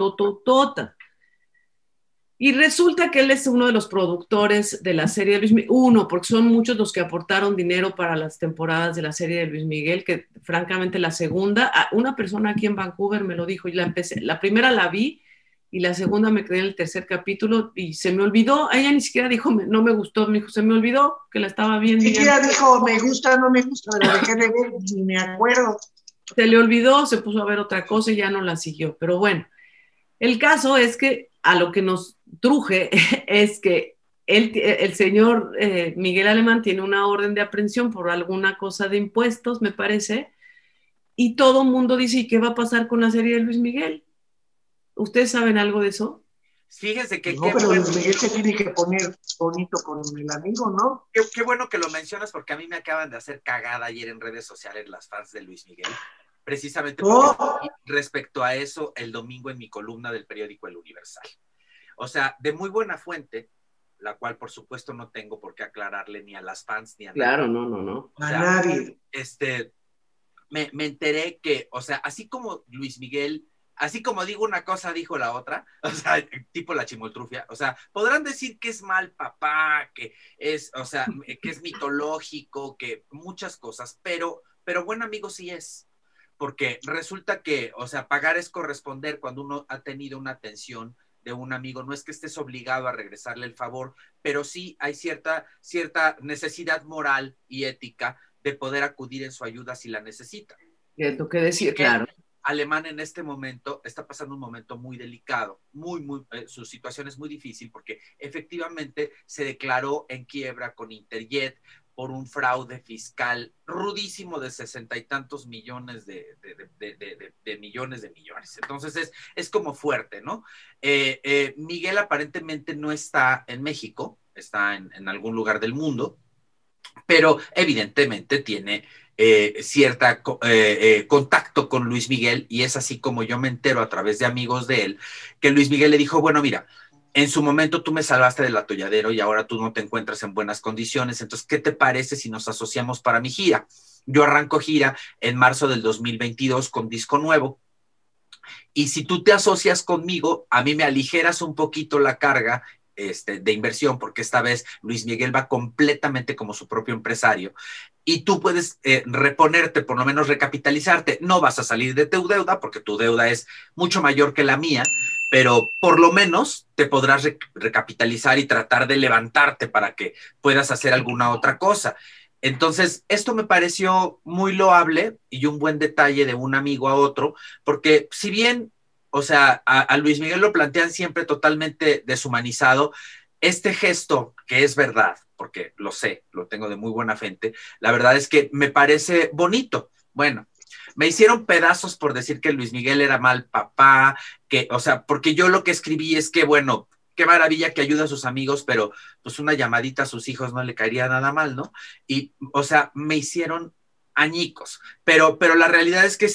Y resulta que él es uno de los productores de la serie de Luis Miguel, porque son muchos los que aportaron dinero para las temporadas de la serie de Luis Miguel, que francamente la segunda, una persona aquí en Vancouver me lo dijo, y la primera la vi, y la segunda me quedé en el tercer capítulo, y se me olvidó, ella ni siquiera dijo, no me gustó, me dijo, se me olvidó que la estaba viendo. Ni siquiera dijo, me gusta, no me gusta, la dejé de ver, ni me acuerdo. Se le olvidó, se puso a ver otra cosa y ya no la siguió, pero bueno, el caso es que a lo que nos truje es que el señor Miguel Alemán tiene una orden de aprehensión por alguna cosa de impuestos, me parece, y todo el mundo dice, ¿y qué va a pasar con la serie de Luis Miguel? ¿Ustedes saben algo de eso? Fíjense que... No, pero Luis Miguel se tiene que poner bonito con el amigo, ¿no? Qué bueno que lo mencionas porque a mí me acaban de hacer cagada ayer en redes sociales las fans de Luis Miguel. Precisamente respecto a eso el domingo en mi columna del periódico El Universal. O sea, de muy buena fuente, la cual por supuesto no tengo por qué aclararle ni a las fans ni a nadie. Claro, no. O sea, a nadie. Me enteré que, o sea, así como Luis Miguel, así como digo una cosa, dijo la otra, o sea, tipo la chimoltrufia, o sea, podrán decir que es mal papá, que es, o sea, que es mitológico, que muchas cosas, pero buen amigo sí es. Porque resulta que, o sea, pagar es corresponder cuando uno ha tenido una atención de un amigo. No es que estés obligado a regresarle el favor, pero sí hay cierta necesidad moral y ética de poder acudir en su ayuda si la necesita. Es lo que decir, claro. Alemán en este momento está pasando un momento muy delicado, su situación es muy difícil porque efectivamente se declaró en quiebra con Interjet por un fraude fiscal rudísimo de 60 y tantos millones de millones. Entonces es como fuerte, ¿no? Miguel aparentemente no está en México, está en algún lugar del mundo, pero evidentemente tiene cierta contacto con Luis Miguel, y es así como yo me entero a través de amigos de él, que Luis Miguel le dijo, bueno, mira, en su momento tú me salvaste del atolladero y ahora tú no te encuentras en buenas condiciones, entonces, ¿qué te parece si nos asociamos para mi gira? Yo arranco gira en marzo del 2022 con disco nuevo, y si tú te asocias conmigo, a mí me aligeras un poquito la carga de inversión, porque esta vez Luis Miguel va completamente como su propio empresario, y tú puedes reponerte, por lo menos recapitalizarte. No vas a salir de tu deuda, porque tu deuda es mucho mayor que la mía, pero por lo menos te podrás recapitalizar y tratar de levantarte para que puedas hacer alguna otra cosa. Entonces, esto me pareció muy loable y un buen detalle de un amigo a otro, porque si bien, o sea, a Luis Miguel lo plantean siempre totalmente deshumanizado, este gesto, que es verdad, porque lo sé, lo tengo de muy buena fuente, la verdad es que me parece bonito. Bueno, me hicieron pedazos por decir que Luis Miguel era mal papá, que, o sea, porque yo lo que escribí es que, bueno, qué maravilla que ayuda a sus amigos, pero pues una llamadita a sus hijos no le caería nada mal, ¿no? Y, o sea, me hicieron añicos, pero la realidad es que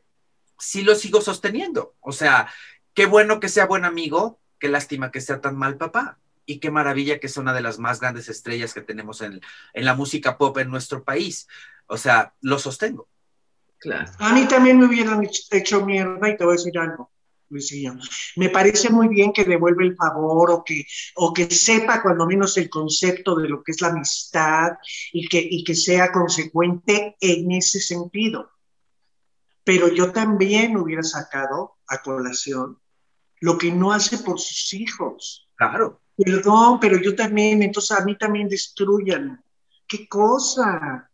sí lo sigo sosteniendo. O sea, qué bueno que sea buen amigo, qué lástima que sea tan mal papá. Y qué maravilla que es una de las más grandes estrellas que tenemos en la música pop en nuestro país. O sea, lo sostengo. Claro. A mí también me hubieran hecho mierda y te voy a decir algo, Luisillo. Me parece muy bien que devuelva el favor o que sepa cuando menos el concepto de lo que es la amistad y que sea consecuente en ese sentido. Pero yo también hubiera sacado a colación lo que no hace por sus hijos. Claro. Perdón, pero yo también, entonces a mí también destruyan. ¿Qué cosa?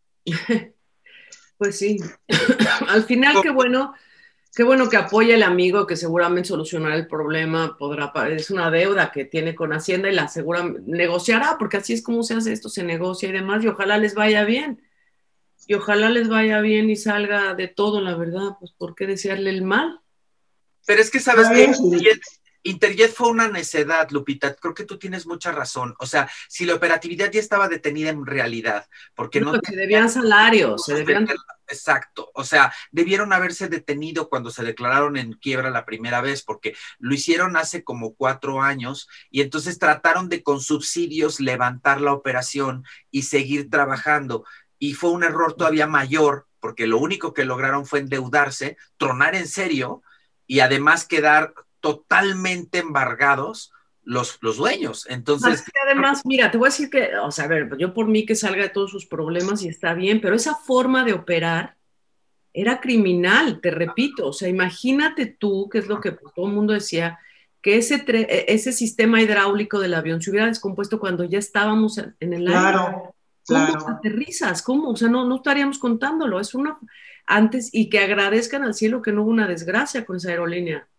Pues sí. Al final, qué bueno que apoya el amigo, que seguramente solucionará el problema, es una deuda que tiene con Hacienda y la negociará, porque así es como se hace esto, se negocia y demás, y ojalá les vaya bien. Y ojalá les vaya bien y salga de todo, la verdad, pues ¿por qué desearle el mal? Pero es que sabes que Interjet fue una necedad, Lupita. Creo que tú tienes mucha razón. O sea, si la operatividad ya estaba detenida en realidad, porque no se debían salarios, se debían... Exacto. O sea, debieron haberse detenido cuando se declararon en quiebra la primera vez, porque lo hicieron hace como 4 años y entonces trataron de con subsidios levantar la operación y seguir trabajando. Y fue un error todavía mayor, porque lo único que lograron fue endeudarse, tronar en serio y además quedar totalmente embargados los dueños. Entonces, además, mira, te voy a decir que, o sea, a ver, yo por mí que salga de todos sus problemas y está bien, pero esa forma de operar era criminal, te repito. O sea, imagínate tú, que es lo que todo el mundo decía, que ese sistema hidráulico del avión se hubiera descompuesto cuando ya estábamos en el aire. Claro, claro. ¿Cómo aterrizas? ¿Cómo? O sea, no estaríamos contándolo. Es una... Antes, y que agradezcan al cielo que no hubo una desgracia con esa aerolínea.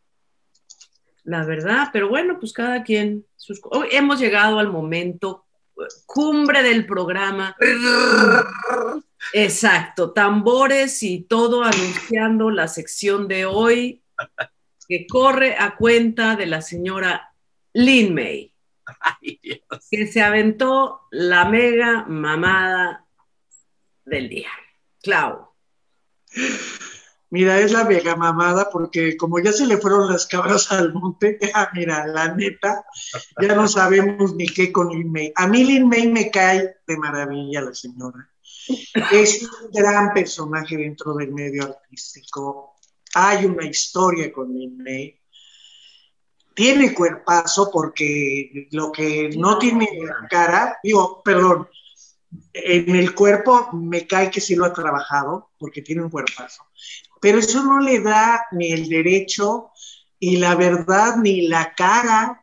La verdad, pero bueno, pues cada quien. Hoy hemos llegado al momento cumbre del programa. Exacto, tambores y todo anunciando la sección de hoy que corre a cuenta de la señora Lin May. Ay, Dios. Que se aventó la mega mamada del día. Clau. Mira, es la mega mamada porque como ya se le fueron las cabras al monte, ya, mira, la neta, ya no sabemos ni qué con Lin May. A mí Lin May me cae de maravilla la señora. Es un gran personaje dentro del medio artístico. Hay una historia con Lin May. Tiene cuerpazo porque lo que no tiene cara, perdón, en el cuerpo me cae que sí lo ha trabajado porque tiene un cuerpazo. Pero eso no le da ni el derecho y la verdad ni la cara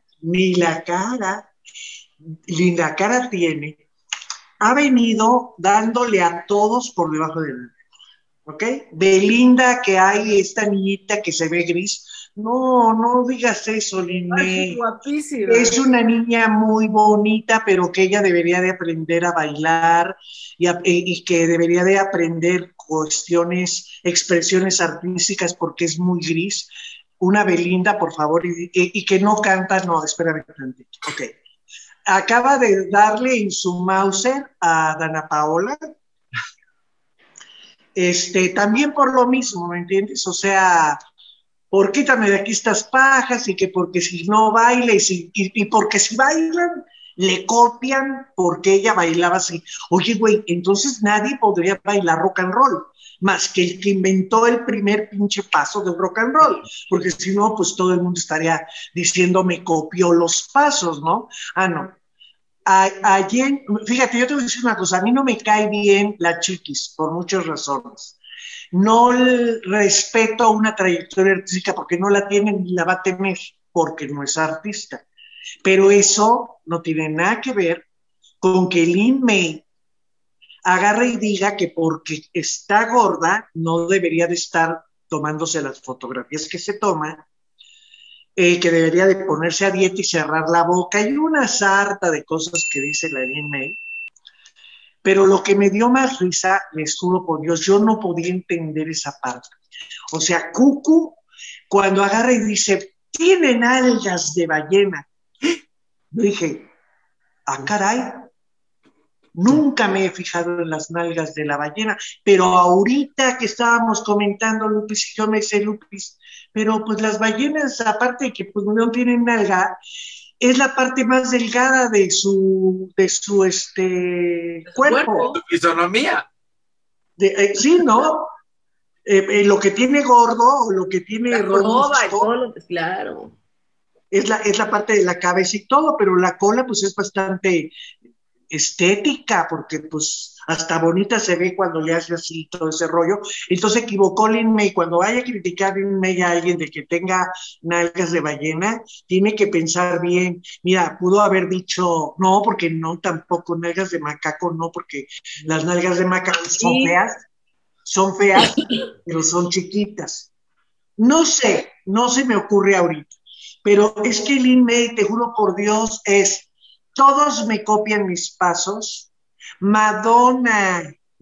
tiene. Ha venido dándole a todos por debajo del... ¿ok? Belinda, que hay esta niñita que se ve gris. No, no digas eso, Ay, sí, Liné. guapísima. Es una niña muy bonita, pero que ella debería de aprender a bailar y que debería de aprender cuestiones, expresiones artísticas porque es muy gris. Una Belinda, por favor, y que no canta, no, espérame tantito. Ok. Acaba de darle en su Mauser a Dana Paola, también por lo mismo, ¿me entiendes? O sea, por quítame de aquí estas pajas y que porque si no baila y porque si bailan, le copian porque ella bailaba así. Oye, güey, entonces nadie podría bailar rock and roll, más que el que inventó el primer pinche paso del rock and roll, porque si no, pues todo el mundo estaría diciendo me copió los pasos, ¿no? Ah, no. Ayer, fíjate, yo te voy a decir una cosa, a mí no me cae bien la Chiquis, por muchas razones. No respeto una trayectoria artística porque no la tiene ni la va a tener, porque no es artista. Pero eso no tiene nada que ver con que Lin May agarre y diga que porque está gorda no debería de estar tomándose las fotografías que se toma, que debería de ponerse a dieta y cerrar la boca. Hay una sarta de cosas que dice la Lin May. Pero lo que me dio más risa, les juro por Dios, yo no podía entender esa parte. O sea, Cucu, cuando agarra y dice, tienen algas de ballena. Yo dije, ah, caray, nunca me he fijado en las nalgas de la ballena, pero ahorita que estábamos comentando, Lupis y yo me dice Lupis, pero pues las ballenas, aparte de que pues no tienen nalga, es la parte más delgada de su cuerpo. Tu fisonomía. Sí, ¿no? Lo que tiene gordo, lo que tiene robusto, claro. es la parte de la cabeza y todo, pero la cola pues es bastante estética, porque pues hasta bonita se ve cuando le hace así todo ese rollo. Entonces equivocó Lin May. Cuando vaya a criticar a Lin May a alguien de que tenga nalgas de ballena, tiene que pensar bien. Mira, pudo haber dicho, no, porque no, tampoco nalgas de macaco, no, porque las nalgas de macaco son feas, pero son chiquitas. No sé, no se me ocurre ahorita, pero es que Lin May, te juro por Dios, todos me copian mis pasos. Madonna,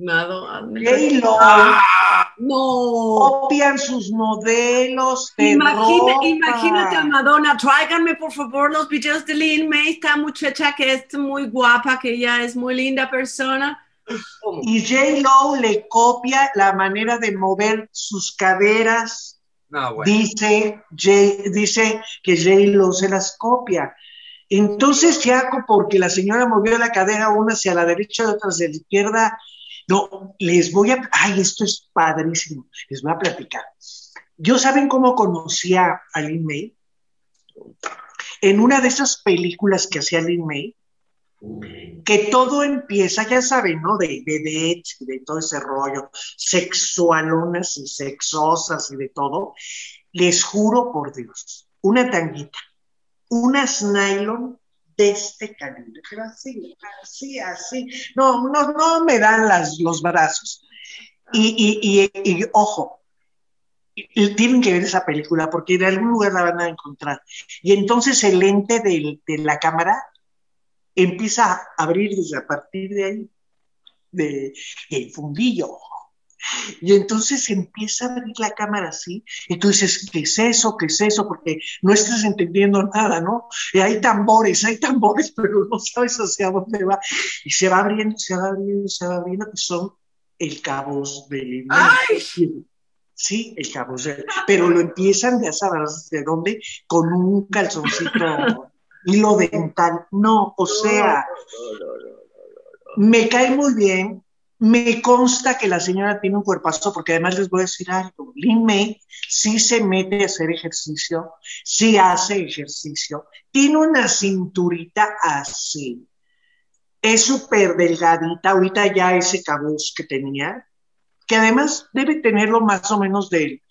J-Lo, no. copian sus modelos de ropa. Imagínate a Madonna, tráiganme por favor los videos de Lin May, esta muchacha que es muy guapa, que ella es muy linda persona. ¿Cómo? Y J-Lo le copia la manera de mover sus caderas. No, bueno. Dice que J-Lo se las copia. Entonces ya porque la señora movió la cadera una hacia la derecha y otra hacia la izquierda, no, ay, esto es padrísimo, les voy a platicar. ¿Yo saben cómo conocí a Lin May? En una de esas películas que hacía Lin May, que todo empieza, ya saben, ¿no? De vedettes y de todo ese rollo, sexualonas y sexosas y de todo. Les juro por Dios, una tanguita, unas nylon de este calibre, pero así. No me dan los brazos. Y ojo, tienen que ver esa película porque en algún lugar la van a encontrar. Y entonces el lente de la cámara empieza a abrir desde a partir de ahí, del fundillo. Y entonces empieza a abrir la cámara así, y tú dices, ¿qué es eso? ¿Qué es eso? Porque no estás entendiendo nada, ¿no? Y hay tambores, pero no sabes hacia dónde va. Y se va abriendo, que son el cabos del Sí, el cabos pero lo empiezan, ya sabes de dónde, con un calzoncito hilo dental. No, o sea, me cae muy bien. Me consta que la señora tiene un cuerpazo, porque además les voy a decir algo. Lin May sí se mete a hacer ejercicio, sí hace ejercicio, tiene una cinturita así, es súper delgadita, ahorita ya ese cabuz que tenía, que además debe tenerlo más o menos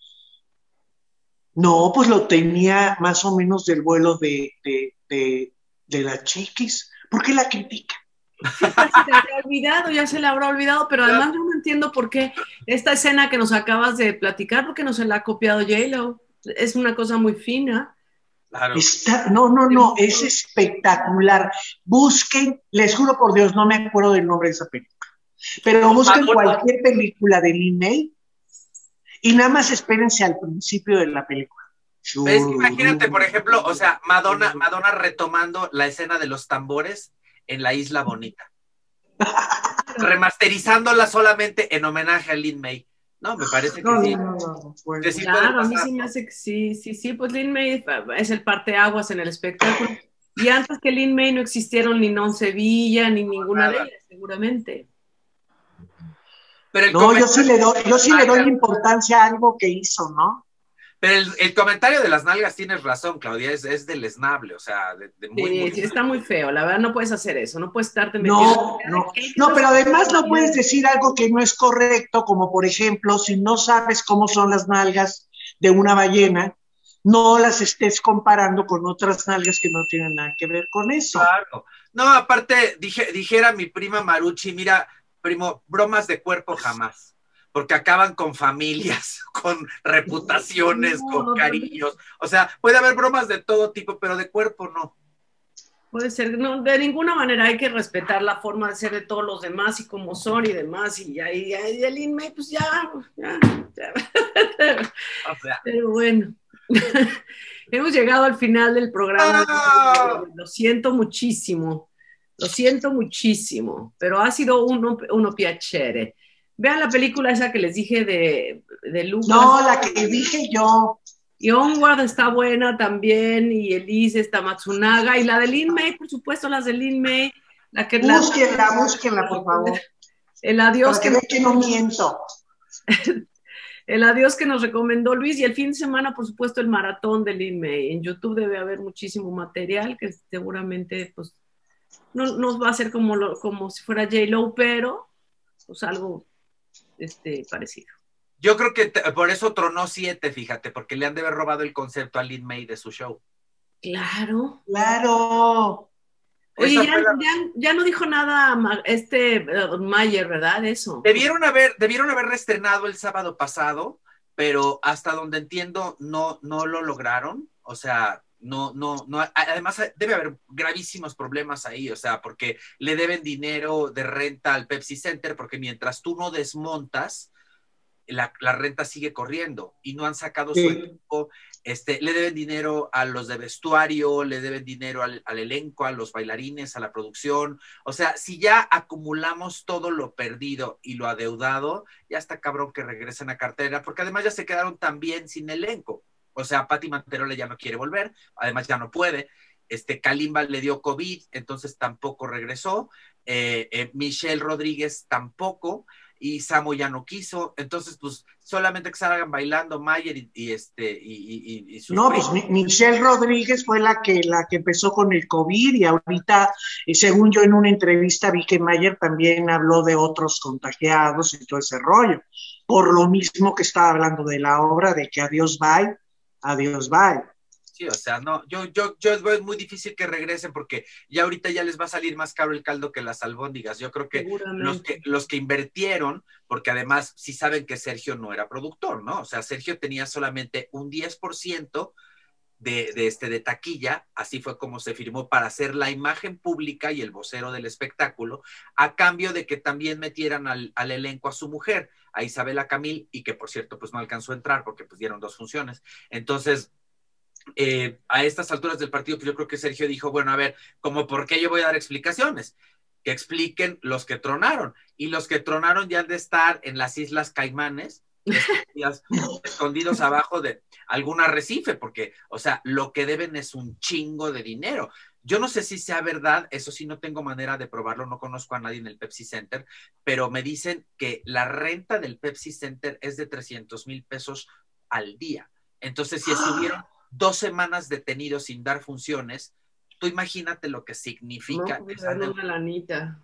no, pues lo tenía más o menos del vuelo de la Chiquis. ¿Por qué la critica? Sí, ya se le habrá olvidado, ya se le habrá olvidado, pero además yo no entiendo por qué esta escena que nos acabas de platicar, porque no se la ha copiado J-Lo. Es una cosa muy fina. Claro. No, es espectacular. Busquen, les juro por Dios, no me acuerdo del nombre de esa película, pero busquen cualquier película de Lin May y nada más espérense al principio de la película. Es que imagínate, por ejemplo, o sea, Madonna retomando la escena de los tambores en La Isla Bonita, remasterizándola solamente en homenaje a Lin May. No, me parece que sí. Que sí puede Claro, a mí pasar, sí me ¿no? hace que sí, pues Lin May es el parteaguas en el espectáculo. Y antes que Lin May no existieron ni Non Sevilla, ni ninguna de Nada. ellas, seguramente. Pero el No, yo sí le doy Ay, importancia a algo que hizo, ¿no? pero el comentario de las nalgas tienes razón, Claudia, es deleznable, o sea, de muy, muy. Sí, está muy feo, la verdad no puedes hacer eso, no puedes estarte metiendo. No, pero además no puedes decir algo que no es correcto, como por ejemplo, si no sabes cómo son las nalgas de una ballena, no las estés comparando con otras nalgas que no tienen nada que ver con eso. Claro. No, aparte, dijera mi prima Maruchi, mira, primo, bromas de cuerpo jamás, porque acaban con familias, con reputaciones, con cariños. O sea, puede haber bromas de todo tipo, pero de cuerpo no. Puede ser, no, de ninguna manera hay que respetar la forma de ser de todos los demás y cómo son y demás, y el Inmate, pues ya. O sea. Pero bueno, hemos llegado al final del programa. ¡Oh! Lo siento muchísimo, pero ha sido uno piacere. Vean la película esa que les dije de Lucas. No, la que dije yo. Y Onward está buena también, y Elise está Matsunaga, y la de Lin May, por supuesto, las de Lin May. Búsquenla, por favor. El adiós para que vean que no miento. El adiós que nos recomendó Luis, y el fin de semana, por supuesto, el maratón de Lin May. En YouTube debe haber muchísimo material que seguramente pues, no nos va a hacer como si fuera J-Lo, pero pues algo parecido. Yo creo que por eso tronó 7, fíjate, porque le han de haber robado el concepto a Lin May de su show. Claro. Oye, ya no dijo nada Mayer, ¿verdad? Eso. Debieron haber reestrenado el sábado pasado, pero hasta donde entiendo no lo lograron. O sea, no. Además, debe haber gravísimos problemas ahí, o sea, porque le deben dinero de renta al Pepsi Center, porque mientras tú no desmontas, la renta sigue corriendo y no han sacado su equipo. Le deben dinero a los de vestuario, le deben dinero al elenco, a los bailarines, a la producción. O sea, si ya acumulamos todo lo perdido y lo adeudado, ya está cabrón que regresen a cartera, porque además ya se quedaron también sin elenco. O sea, Pati Manterola ya no quiere volver, además ya no puede. Kalimba le dio COVID, entonces tampoco regresó. Michelle Rodríguez tampoco. Y Samo ya no quiso, entonces pues solamente que salgan bailando Mayer y sus no, pues Michelle Rodríguez fue la que empezó con el COVID, y ahorita, según yo en una entrevista vi que Mayer también habló de otros contagiados y todo ese rollo, por lo mismo que estaba hablando de la obra, de que adiós bye. Sí, o sea, no, yo es muy difícil que regresen, porque ya ahorita ya les va a salir más caro el caldo que las albóndigas. Yo creo que los que invirtieron, porque además sí saben que Sergio no era productor, ¿no? O sea, Sergio tenía solamente un 10% de taquilla, así fue como se firmó para hacer la imagen pública y el vocero del espectáculo, a cambio de que también metieran al elenco a su mujer, a Isabela Camil, y que por cierto pues no alcanzó a entrar porque pues dieron 2 funciones. Entonces, a estas alturas del partido, pues yo creo que Sergio dijo, bueno, a ver, ¿cómo por qué yo voy a dar explicaciones? Que expliquen los que tronaron, y los que tronaron ya han de estar en las Islas Caimanes, escondidos abajo de algún arrecife, porque, o sea, lo que deben es un chingo de dinero. Yo no sé si sea verdad, eso sí no tengo manera de probarlo, no conozco a nadie en el Pepsi Center, pero me dicen que la renta del Pepsi Center es de 300,000 pesos al día. Entonces, si estuvieron 2 semanas detenidos sin dar funciones, tú imagínate lo que significa. No, pues, una lanita.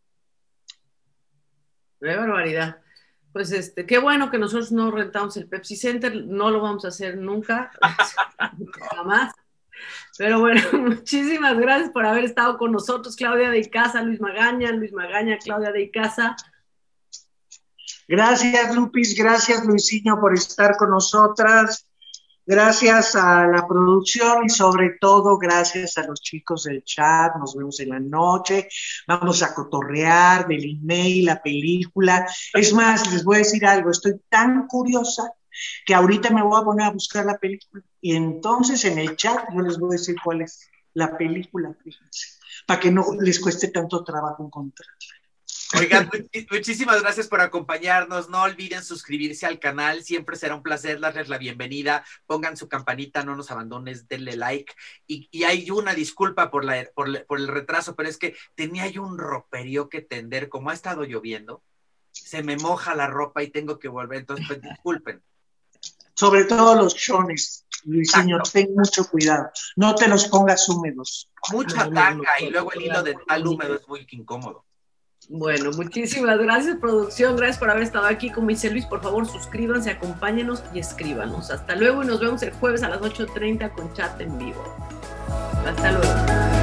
Qué barbaridad. Pues qué bueno que nosotros no rentamos el Pepsi Center, no lo vamos a hacer nunca, jamás. Pero bueno, muchísimas gracias por haber estado con nosotros, Claudia de Icaza, Luis Magaña, Claudia de Icaza. Gracias, Lupis, gracias, Luisinho, por estar con nosotras. Gracias a la producción y sobre todo gracias a los chicos del chat. Nos vemos en la noche. Vamos a cotorrear del email, la película. Es más, les voy a decir algo. Estoy tan curiosa que ahorita me voy a poner a buscar la película. Y entonces en el chat yo les voy a decir cuál es la película, fíjense, para que no les cueste tanto trabajo encontrarla. Oigan, muchísimas gracias por acompañarnos. No olviden suscribirse al canal. Siempre será un placer darles la bienvenida. Pongan su campanita, no nos abandones, denle like. Y hay una disculpa por el retraso, pero es que tenía yo un roperío que tender. Como ha estado lloviendo, se me moja la ropa y tengo que volver. Entonces, pues, disculpen. Sobre todo los chones, Luisinho, ten mucho cuidado. No te los pongas húmedos. Mucha tanga y luego el hilo dental húmedo es muy incómodo. Bueno, muchísimas gracias, producción. Gracias por haber estado aquí. Como dice Luis, por favor, suscríbanse, acompáñenos y escríbanos. Hasta luego y nos vemos el jueves a las 8:30 con chat en vivo. Hasta luego.